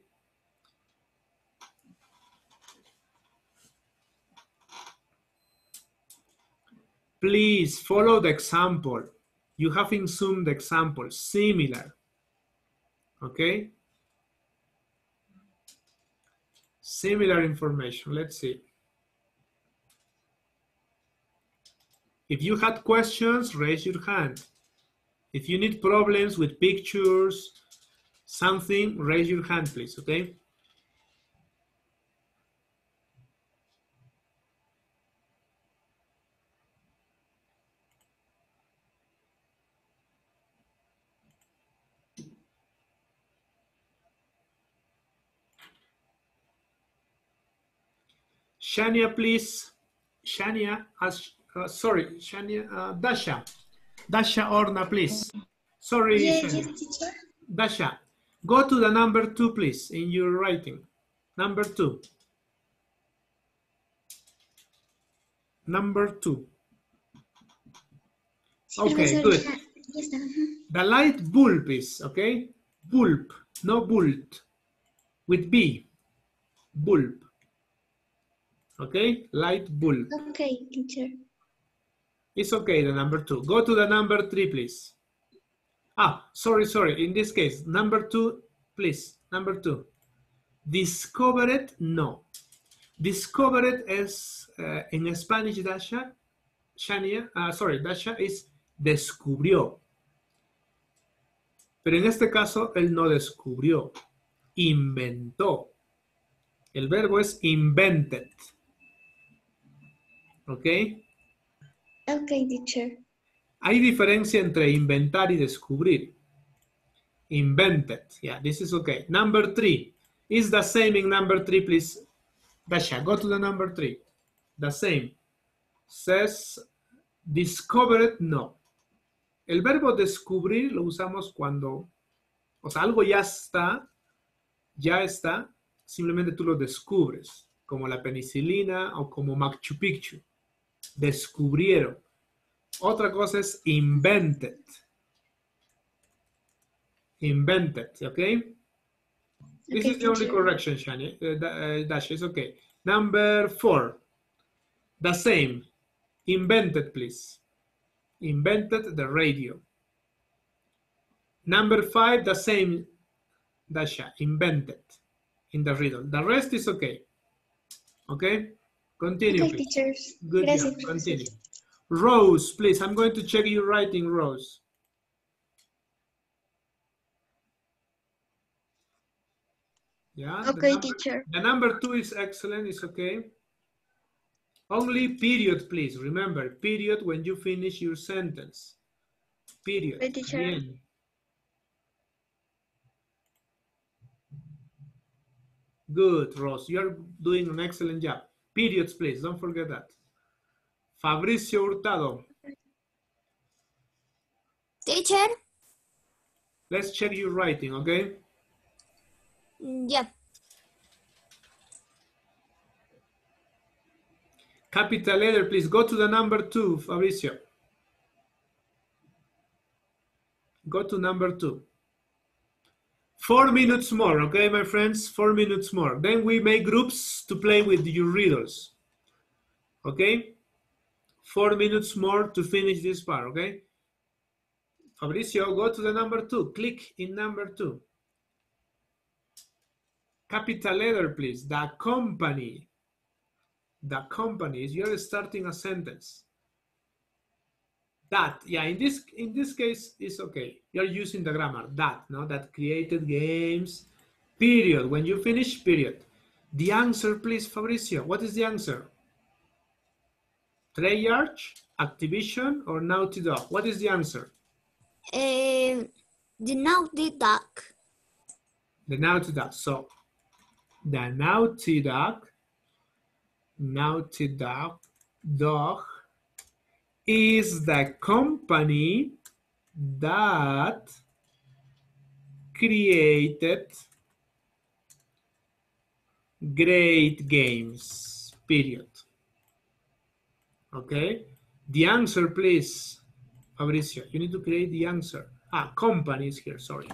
Please follow the example. You have in Zoom the example, similar. Okay? Similar information. Let's see. If you had questions, raise your hand. If you need problems with pictures, something, raise your hand, please, okay? Shania, please. Shania, sorry, Shania, Dasha. Dasha Orna, please. Sorry, Yes, Shania. yes, teacher. Dasha, go to the number 2, please, in your writing. Number 2. Number 2. Okay, good. The light bulb is, okay? Bulb, no bulb. With B, bulb. Okay, light bulb. Okay, teacher. It's okay, the number 2. Go to the number 3, please. Sorry. In this case, number 2, please. Number 2. Discovered, no. Discovered es, en Spanish, Dasha, Dasha es descubrió. Pero en este caso, él no descubrió, inventó. El verbo es invented. ¿Ok? Ok, teacher. Hay diferencia entre inventar y descubrir. Invented. Yeah, this is okay. Number 3. Is the same in number 3, please? Dasha, go to the number 3. The same. Says discovered, no. El verbo descubrir lo usamos cuando, o sea, algo ya está, simplemente tú lo descubres, como la penicilina o como Machu Picchu. Descubrieron. Otra cosa es invented. Invented, okay? This is the only correction, Shani. Dash is okay. Number 4. The same. Invented, please. Invented the radio. Number 5, the same, Dasha, invented in the riddle. The rest is okay. Okay? Continue, Okay, please. teachers. Good Gracias, job. Continue. Rose, please. I'm going to check your writing, Rose. Yeah. Okay, teacher. The number 2 is excellent. It's okay. Only period, please. Remember, period when you finish your sentence. Period. Okay, teacher. Bien. Good, Rose. You're doing an excellent job. Periods, please. Don't forget that. Fabricio Hurtado. Teacher? Let's check your writing, okay? Yeah. Capital letter, please. Go to the number 2, Fabricio. Go to number 2. 4 minutes more, okay, my friends? 4 minutes more. Then we make groups to play with your riddles. Okay? 4 minutes more to finish this part, okay? Fabricio, go to the number 2. Click in number 2. Capital letter, please. The company. The company is you're starting a sentence. That, yeah, in this case, it's okay. You're using the grammar. That, no? That created games. Period. When you finish, period. The answer, please, Fabricio. What is the answer? Treyarch, Activision, or Naughty Dog? What is the answer? The Naughty Dog. The Naughty Dog. So, the Naughty Dog is the company that created great games, period. Okay? The answer, please, Fabricio. You need to create the answer. Company is here, sorry.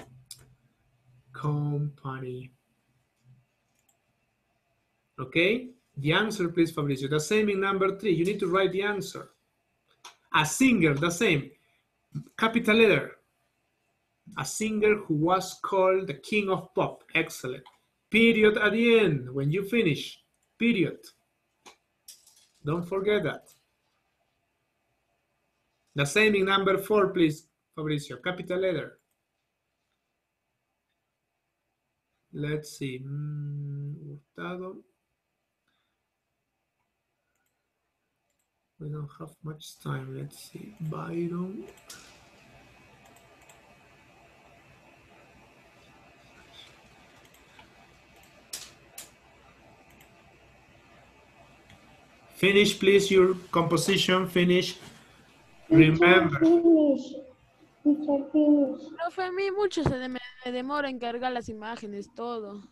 Company. Okay? The answer, please, Fabricio. The same in number 3. You need to write the answer. A singer, the same. Capital letter. A singer who was called the king of pop. Excellent. Period at the end when you finish. Period. Don't forget that. The same in number 4, please, Fabricio. Capital letter. Let's see. Hurtado. We don't have much time. Let's see. Byron. Finish, please, your composition. Finish. Remember. Finish. Teacher, finish. Profe, a mí mucho me demora en cargar las imágenes, todo.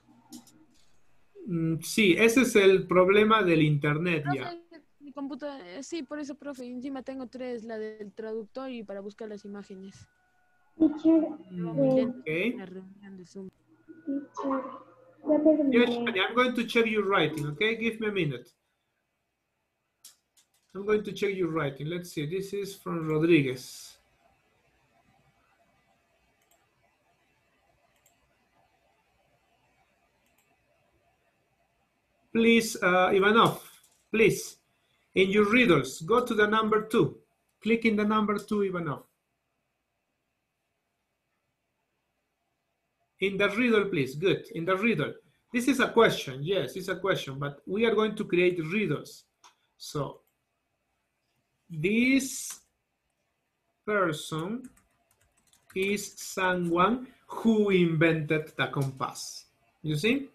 Sí, ese es el problema del internet. Profe, ya. mi computadora, sí, por eso, profe, encima tengo 3, la del traductor y para buscar las imágenes. Teacher, Okay. La reunión de Zoom. teacher, ya terminé. Yes, I'm going to check your writing, okay? Give me a minute. I'm going to check your writing. Let's see. This is from Rodriguez. Please, Ivanov, please, in your riddles, go to the number 2. Click in the number 2, Ivanov. In the riddle, please. Good. In the riddle. This is a question. Yes, it's a question, but we are going to create riddles. So, this person is someone who invented the compass. You see?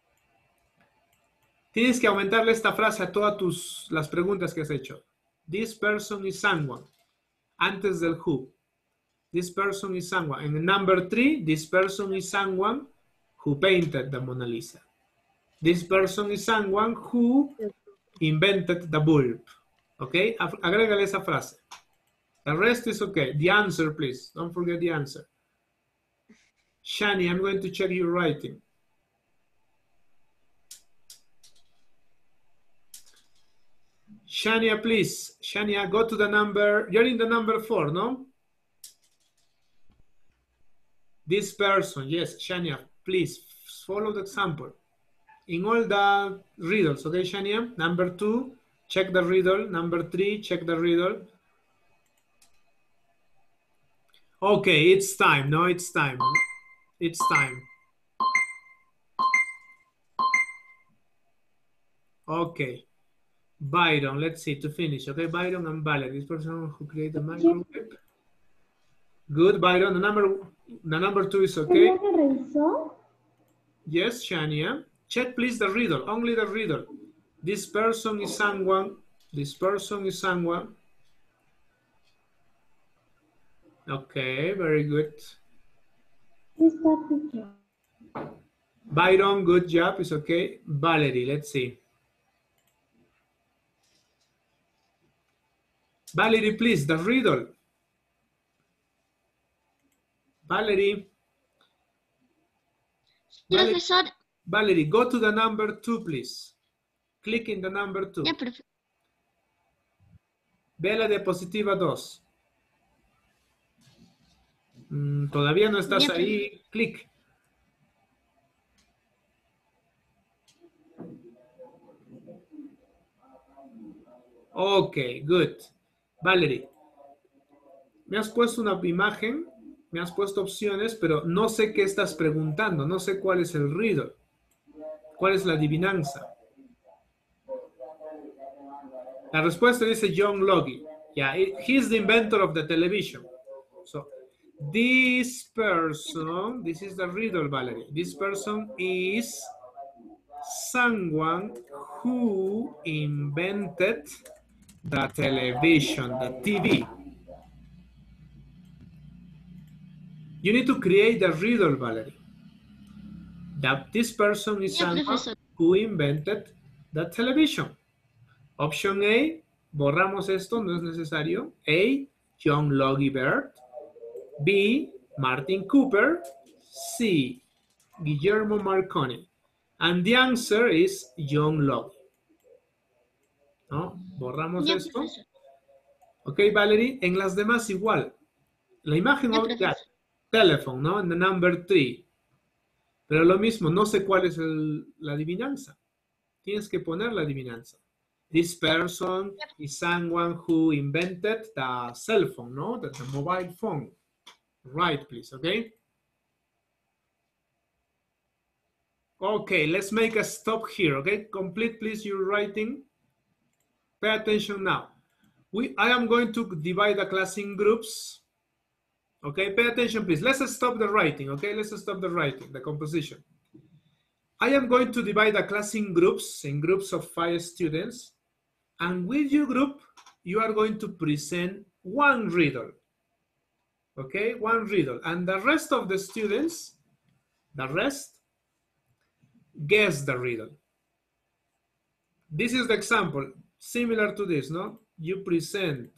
Tienes que aumentarle esta frase a todas las preguntas que has hecho. This person is someone. Antes del who. This person is someone. And number 3, this person is someone who painted the Mona Lisa. This person is someone who invented the bulb. Okay? Agrégale esa frase. The rest is okay. The answer, please. Don't forget the answer. Shani, I'm going to check your writing. Shania, please. Shania, go to the number. You're in the number 4, no? This person, yes, Shania, please follow the example. In all the riddles, okay, Shania? Number 2, check the riddle. Number 3, check the riddle. Okay, it's time. No, it's time. It's time. Okay. Byron, let's see, to finish. Okay, Byron and Valerie, this person who created the microwave. Good, Byron. The number 2 is okay. Yes, Shania. Check, please, the riddle. Only the riddle. This person is someone. This person is someone. Okay, very good. Byron, good job. It's okay. Valerie, let's see. Valerie, please, the riddle. Valerie. Profesor. Valerie, go to the number 2, please. Click in the number 2. Ya, profesor. Ve la diapositiva 2. Todavía no estás ahí. Clic. Ok, good. Valerie, me has puesto una imagen, me has puesto opciones, pero no sé qué estás preguntando, no sé cuál es el riddle, cuál es la adivinanza. La respuesta dice John Logie. Yeah, he's the inventor of the television. So, this person, this is the riddle, Valerie. This person is someone who invented the television, the TV. You need to create the riddle, Valerie. That this person is someone who invented the television. Option A, borramos esto, no es necesario. A, John Logie Baird. B, Martin Cooper. C, Guillermo Marconi. And the answer is John Logie. ¿No? Borramos esto. Ok, Valerie. En las demás igual. La imagen, ya, telephone, ¿no? En the number 3. Pero lo mismo, no sé cuál es la adivinanza. Tienes que poner la adivinanza. This person is someone who invented the cell phone, ¿no? The mobile phone. Right, please, okay? Okay, let's make a stop here, okay? Complete, please, your writing. Pay attention now. I am going to divide the class in groups. Okay, pay attention, please. Let's stop the writing, okay? Let's stop the writing, the composition. I am going to divide the class in groups of 5 students. And with your group, you are going to present one riddle. Okay, one riddle. And the rest of the students, guess the riddle. This is the example, similar to this, ¿no? You present.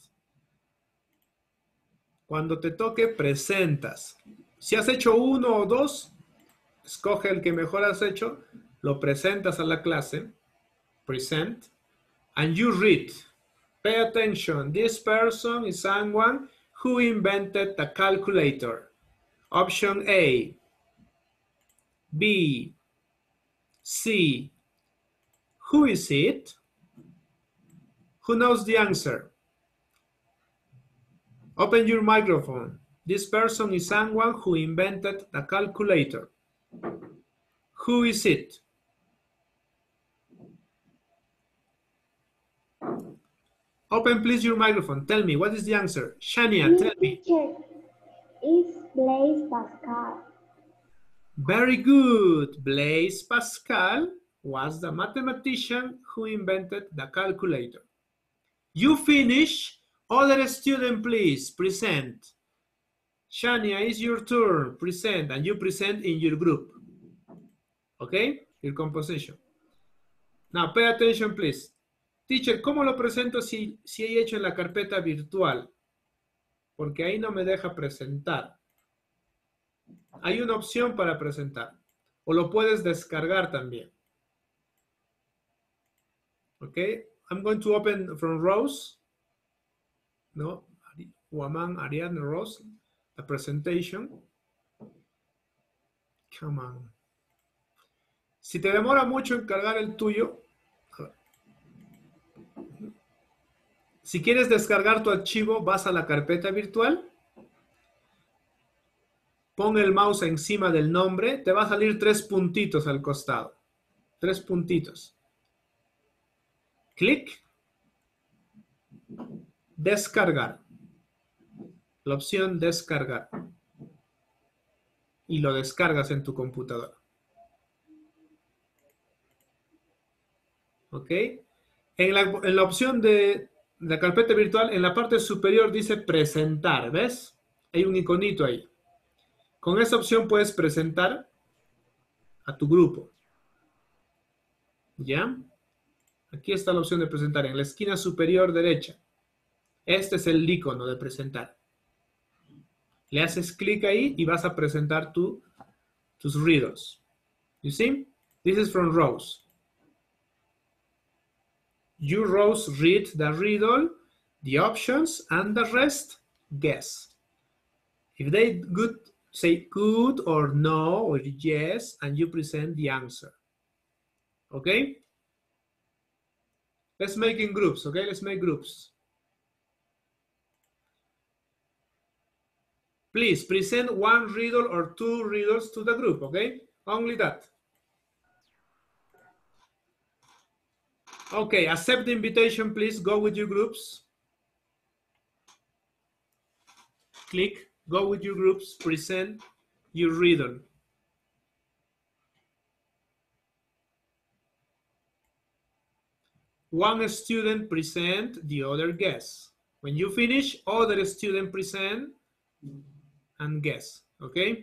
Cuando te toque, presentas. Si has hecho 1 o 2, escoge el que mejor has hecho, lo presentas a la clase, present, and you read. Pay attention. This person is someone who invented the calculator. Option A, B, C, Who is it? Who knows the answer? Open your microphone. This person is someone who invented the calculator. Who is it? Open please your microphone. Tell me, what is the answer? Shania, tell me. Teacher, it's Blaise Pascal. Very good. Blaise Pascal was the mathematician who invented the calculator. You finish. Other student, please, present. Shania, it's your turn. Present, and you present in your group. Okay? Your composition. Now, pay attention, please. Teacher, ¿cómo lo presento si he hecho en la carpeta virtual? Porque ahí no me deja presentar. Hay una opción para presentar. O lo puedes descargar también. Okay? I'm going to open from Rose. No, Woman, Ariadne, Rose. The presentation. Come on. Si te demora mucho en cargar el tuyo, si quieres descargar tu archivo, vas a la carpeta virtual, pon el mouse encima del nombre, te va a salir 3 puntitos al costado. 3 puntitos. Clic. Descargar. La opción descargar. Y lo descargas en tu computadora. ¿Ok? En la opción de la carpeta virtual, en la parte superior dice presentar, ¿ves? Hay un iconito ahí. Con esa opción puedes presentar a tu grupo. ¿Ya? Aquí está la opción de presentar, en la esquina superior derecha. Este es el icono de presentar. Le haces clic ahí y vas a presentar tus riddles. You see? This is from Rose. You, Rose, read the riddle, the options, and the rest, guess. If they say good or no or yes, and you present the answer. Okay? Let's make in groups, okay? Let's make groups. Please present 1 riddle or 2 riddles to the group, okay? Only that. Okay, accept the invitation, please. Go with your groups. Click, go with your groups, present your riddle. One student present, the other guess. When you finish, other student present and guess, okay?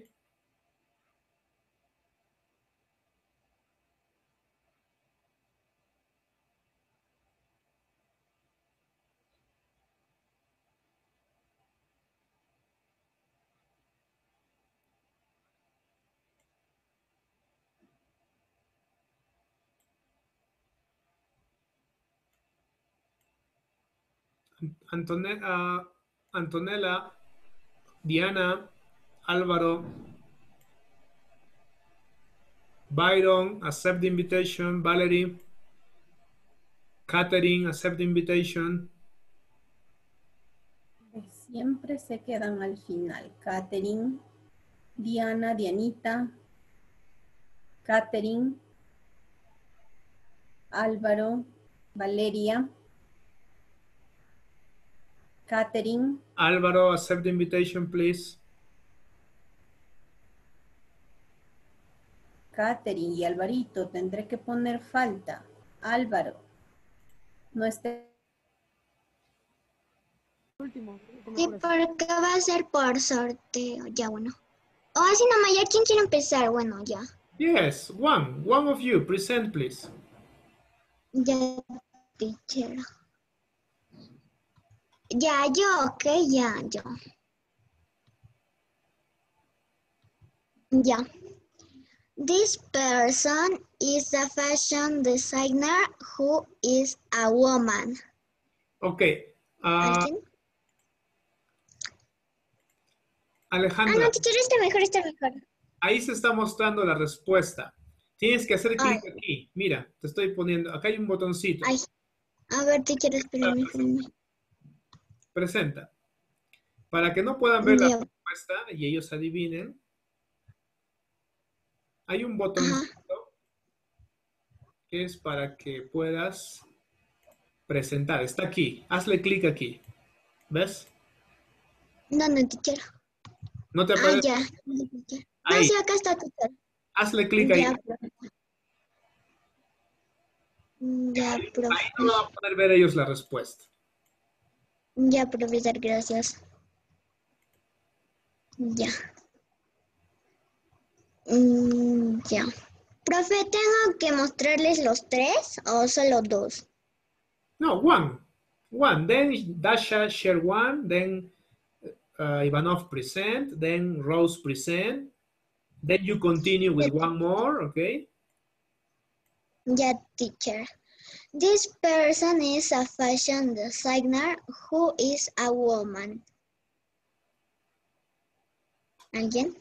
Antonella, Diana, Álvaro, Byron, accept the invitation. Valerie, Catherine, accept the invitation. Siempre se quedan al final. Catherine, Diana, Dianita, Catherine, Álvaro, Valeria, Catherine. Álvaro, accept the invitation, please. Catherine y Alvarito, tendré que poner falta. Álvaro, no esté. Sí, porque va a ser por sorteo. Ya, bueno. O así nomás, ya, ¿quién quiere empezar? Bueno, ya. Yes, one of you, present, please. Ya, teacher. Ya, yo, ok, ya, yo. Ya. This person is a fashion designer who is a woman. Okay. Alejandra. Ah, no, teacher, está mejor, está mejor. Ahí se está mostrando la respuesta. Tienes que hacer Ay. clic aquí. Mira, te estoy poniendo, acá hay un botoncito. Ay, a ver, teacher, espérame, espérame. Presenta. Para que no puedan ver la Ya. respuesta y ellos adivinen, hay un botoncito que es para que puedas presentar. Está aquí. Hazle clic aquí. ¿Ves? ¿Dónde, teacher? ¿No te Ah, aparece? ya. No, Ahí. sí, acá está, teacher. Hazle clic ahí. Ya, profe. Ya, profe. Ahí no van a poder ver ellos la respuesta. Ya, profesor, gracias. Ya. Ya. Profe, ¿tengo que mostrarles los 3 o solo 2? No, one. One. Then Dasha share one. Then Ivanov present. Then Rose present. Then you continue with one more, okay? Yeah, teacher. This person is a fashion designer who is a woman. ¿Alguien?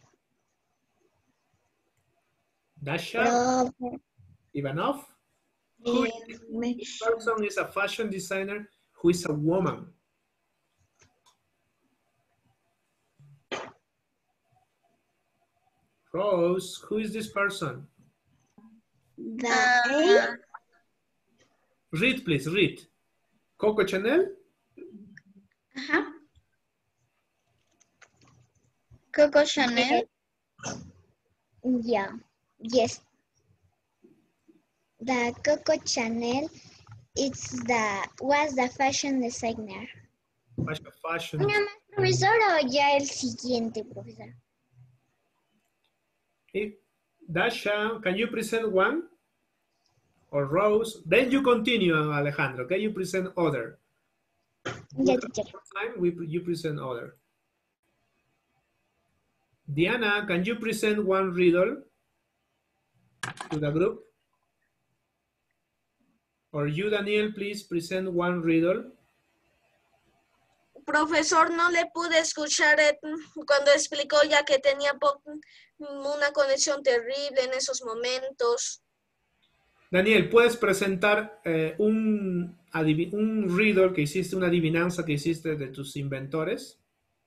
Dasha Ivanov. This person is a fashion designer who is a woman. Rose, who is this person? Read, please, read. Coco Chanel? Coco Chanel? Yeah, yes. The Coco Chanel was the fashion designer. Fashion. ¿Una más, profesor, o ya el siguiente, profesor? Dasha, can you present one? Or Rose? Then you continue, Alejandro. Okay, you present other. Yeah, teacher. You present other. Diana, can you present one riddle to the group? Or you, Daniel, please present one riddle. Profesor, no le pude escuchar cuando explicó ya que tenía una conexión terrible en esos momentos. Daniel, ¿puedes presentar un riddle que hiciste, una adivinanza que hiciste de tus inventores?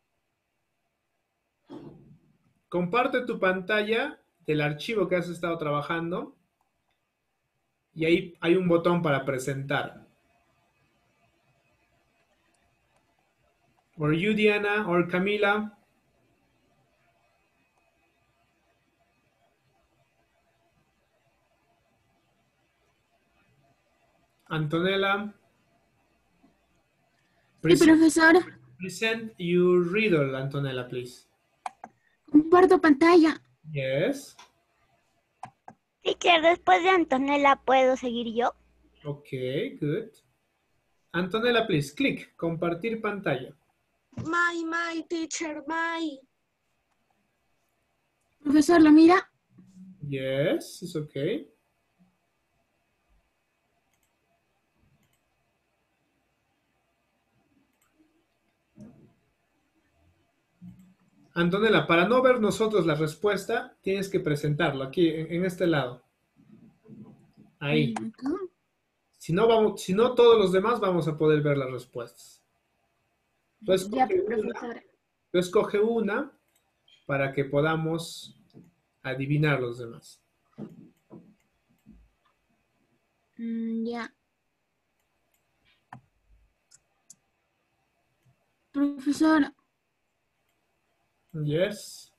Comparte tu pantalla del archivo que has estado trabajando y ahí hay un botón para presentar. Or you, Diana, or Camila. Antonella. Sí, profesor. Present your riddle, Antonella, please. Comparto pantalla. Yes. Teacher, después de Antonella, ¿puedo seguir yo? Okay, good. Antonella, please, click, compartir pantalla. My, teacher, my. Profesor, ¿lo mira? Yes, it's okay. Antonella, para no ver nosotros la respuesta, tienes que presentarlo aquí, en este lado. Ahí. Si no, todos los demás vamos a poder ver las respuestas. Entonces, escoge una para que podamos adivinar los demás. Ya. Profesor. Yes.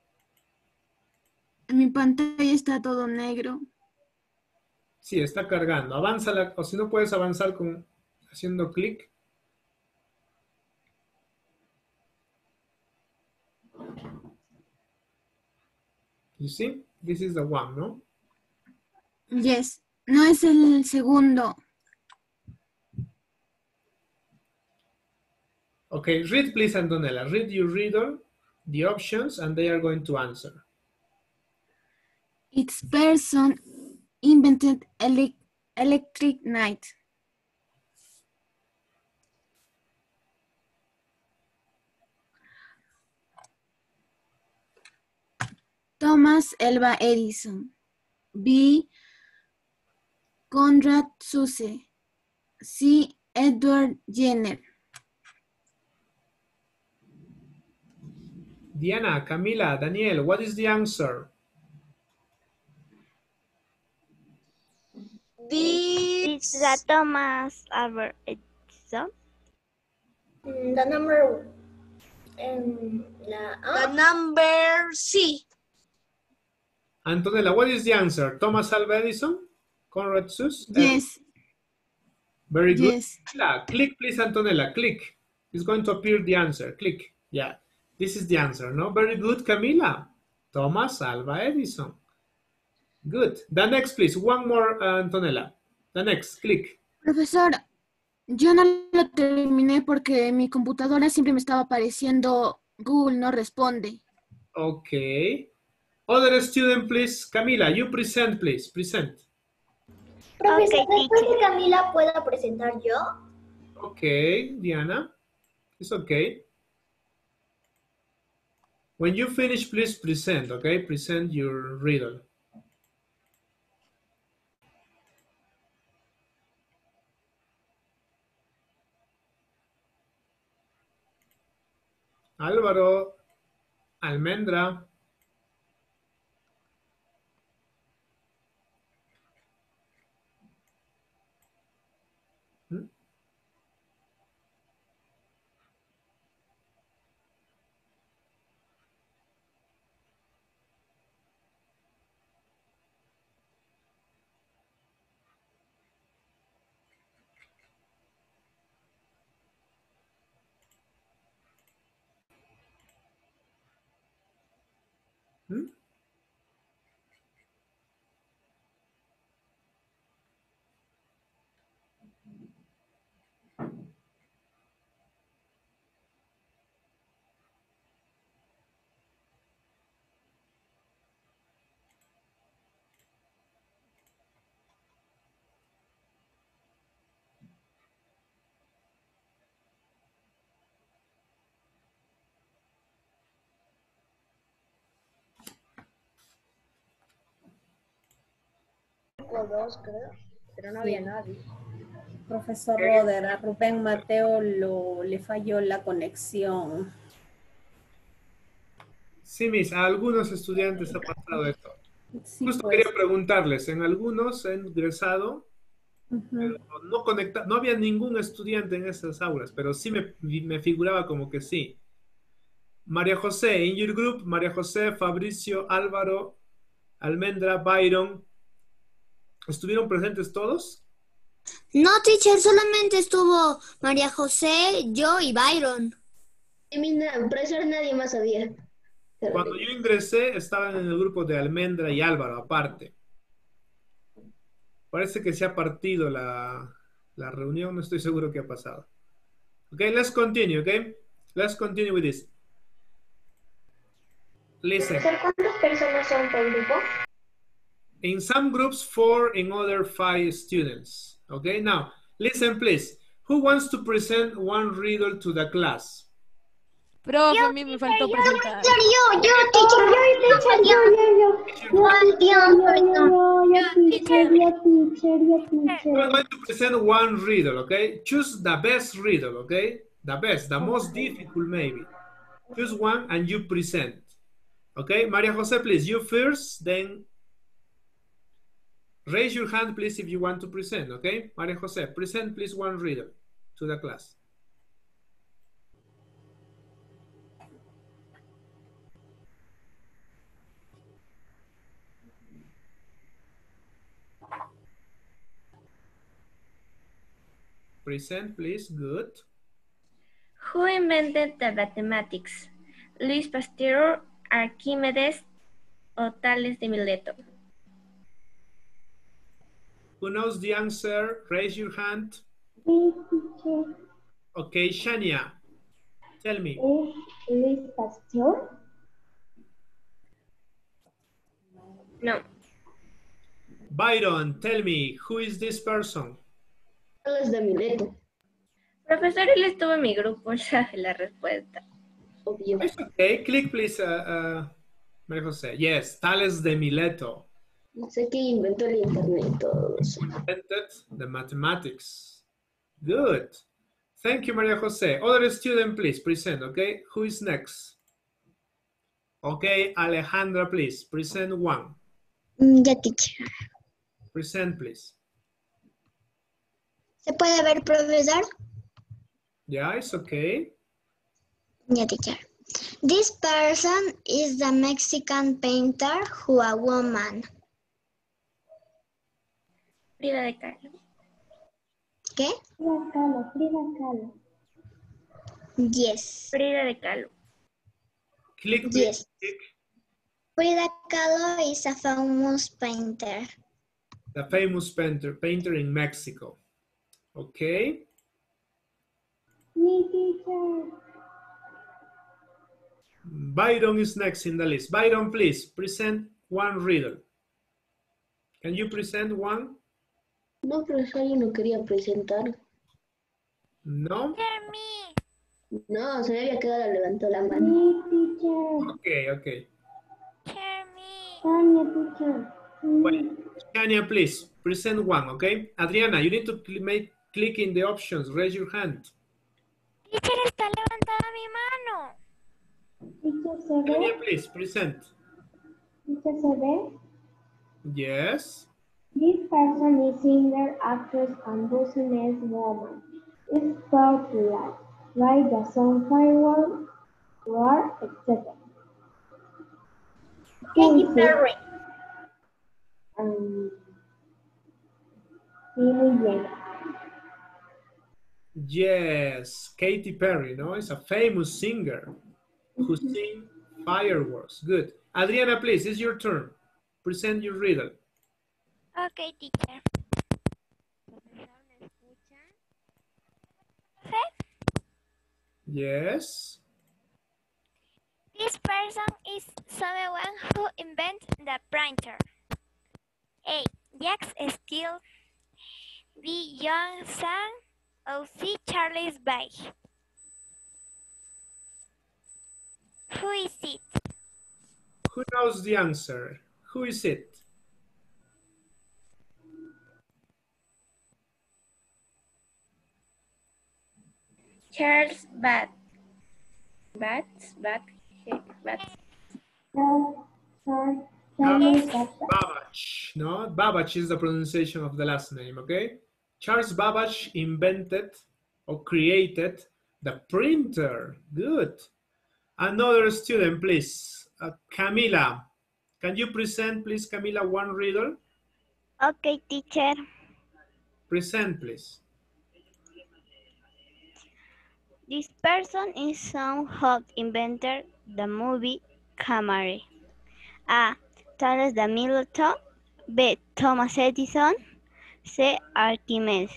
En mi pantalla está todo negro. Sí, está cargando. Avánzala, o si no puedes avanzar haciendo clic. You see? This is the one, ¿no? Yes. No es el segundo. Okay, read please, Antonella. Read your riddle, the options, and they are going to answer. Its person invented electric light. Thomas Alva Edison. B. Conrad Susse. C. Edward Jenner. Diana, Camila, Daniel, what is the answer? It's the Thomas Albert Edison. The number The number C. Antonella, what is the answer? Thomas Alva Edison? Conrad Susse? Yes. Very good. Yes. Click, please, Antonella. Click. It's going to appear the answer. Click. Yeah. This is the answer, no? Very good, Camila. Thomas Alva Edison. Good. The next, please. One more, Antonella. The next. Click. Profesor, yo no lo terminé porque mi computadora siempre me estaba apareciendo Google no responde. Okay. Other student, please. Camila, you present, please. Present. Profesor, después de Camila, ¿puedo presentar yo? Okay, Diana. It's okay. When you finish, please present, okay? Present your riddle. Álvaro, Almendra. Dos, creo, pero no había nadie. Profesor Roder, a Rubén Mateo le falló la conexión. Sí, Miss, a algunos estudiantes ha pasado esto. Sí, Justo pues. quería preguntarles, en algunos han ingresado, pero no había ningún estudiante en esas aulas, pero sí me figuraba como que sí. María José, in your group, María José, Fabricio, Álvaro, Almendra, Byron, ¿estuvieron presentes todos? No, teacher, solamente estuvo María José, yo y Byron. Y mi profesor nadie más sabía. Cuando yo ingresé, estaban en el grupo de Almendra y Álvaro, aparte. Parece que se ha partido la reunión, no estoy seguro qué ha pasado. Okay, let's continue, okay? Let's continue with this. Listen. ¿Cuántas personas son por grupo? In some groups, 4, in other 5 students. Okay, now, listen please. Who wants to present one riddle to the class? Profe, a mí me faltó presentar. We're going to present one riddle, okay? Choose the best riddle, okay? The best, the most difficult maybe. Choose one and you present. Okay, Maria Jose, please, you first, then raise your hand, please, if you want to present, okay? Maria Jose, present, please, one riddle to the class. Present, please. Good. Who invented the mathematics? Louis Pasteur, Archimedes, or Tales de Mileto? Who knows the answer? Raise your hand. Okay, Shania, tell me. Louis Pasteur? No. Byron, tell me, who is this person? Tales de Mileto. Profesor, él estuvo en mi grupo, ya la respuesta. It's okay, click please, Maria Jose. Yes, Tales de Mileto. No sé quién inventó el internet y todo eso. Invented the mathematics. Good. Thank you, Maria Jose. Other student, please, present, okay? Who is next? Okay, Alejandra, please, present one. Ya, teacher. Present, please. ¿Se puede ver, profesor? Yeah, it's okay. Ya, teacher. This person is the Mexican painter who a woman. Frida de Kahlo. ¿Qué? Frida Kahlo. Yes. Frida de Kahlo. Click, please. Yes. Click. Frida Kahlo is a famous painter. The famous painter in Mexico. Okay. Me, teacher. Byron is next in the list. Byron, please, present one riddle. Can you present one? No, profesor, yo no quería presentar. No? No, se me había quedado, levantó la mano. Me, teacher. Okay, okay. Tania, teacher. Wait, Tania, please, present one, okay? Adriana, you need to click in the options. Raise your hand. Teacher, está levantada mi mano. Teacher, ¿se ve? Tania, please, present. Teacher, ¿se ve? Yes. This person is singer, actress, and business woman. Is popular. Write the song Firework, Roar, etc. Katy Perry. Billie Jean. Yes, Katy Perry, no? Is a famous singer who sings fireworks. Good. Adriana, please, it's your turn. Present your riddle. Okay, teacher. Yes. This person is someone who invented the printer. A. Jacques Steele. B. John Sang. Or C. Charles Babbage. Who is it? Who knows the answer? Who is it? Charles Babbage. Babbage, no? Babbage is the pronunciation of the last name, okay? Charles Babbage invented or created the printer. Good. Another student, please. Camila. Can you present, please, Camila, one riddle? Okay, teacher. Present, please. This person is some who invented the movie camera. A. Charles de Milton. B. Thomas Edison. C. Archimedes.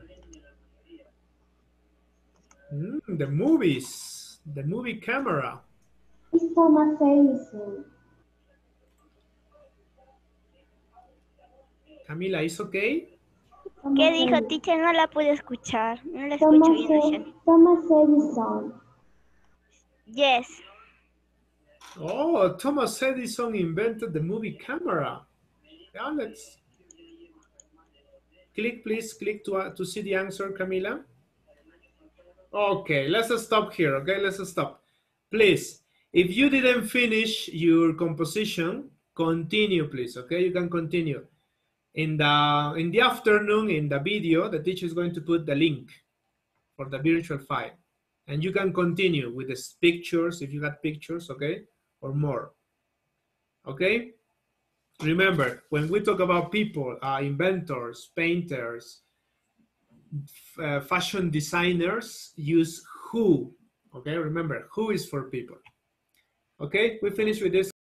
The movies. The movie camera. It's Thomas Edison. Camila, ¿es okay? ¿Qué dijo, teacher? No la pude escuchar. No la escucho bien recién. Thomas Edison. Yes. Oh, Thomas Edison invented the movie camera. Yeah, let's click, please. Click to see the answer, Camila. Okay, let's stop here. Okay, let's stop. Please, if you didn't finish your composition, continue, please. Okay, you can continue. In the afternoon, in the video, the teacher is going to put the link for the virtual file. And you can continue with the pictures, if you got pictures, okay, or more. Okay? Remember, when we talk about people, inventors, painters, fashion designers, use who. Okay, remember, who is for people. Okay, we finish with this.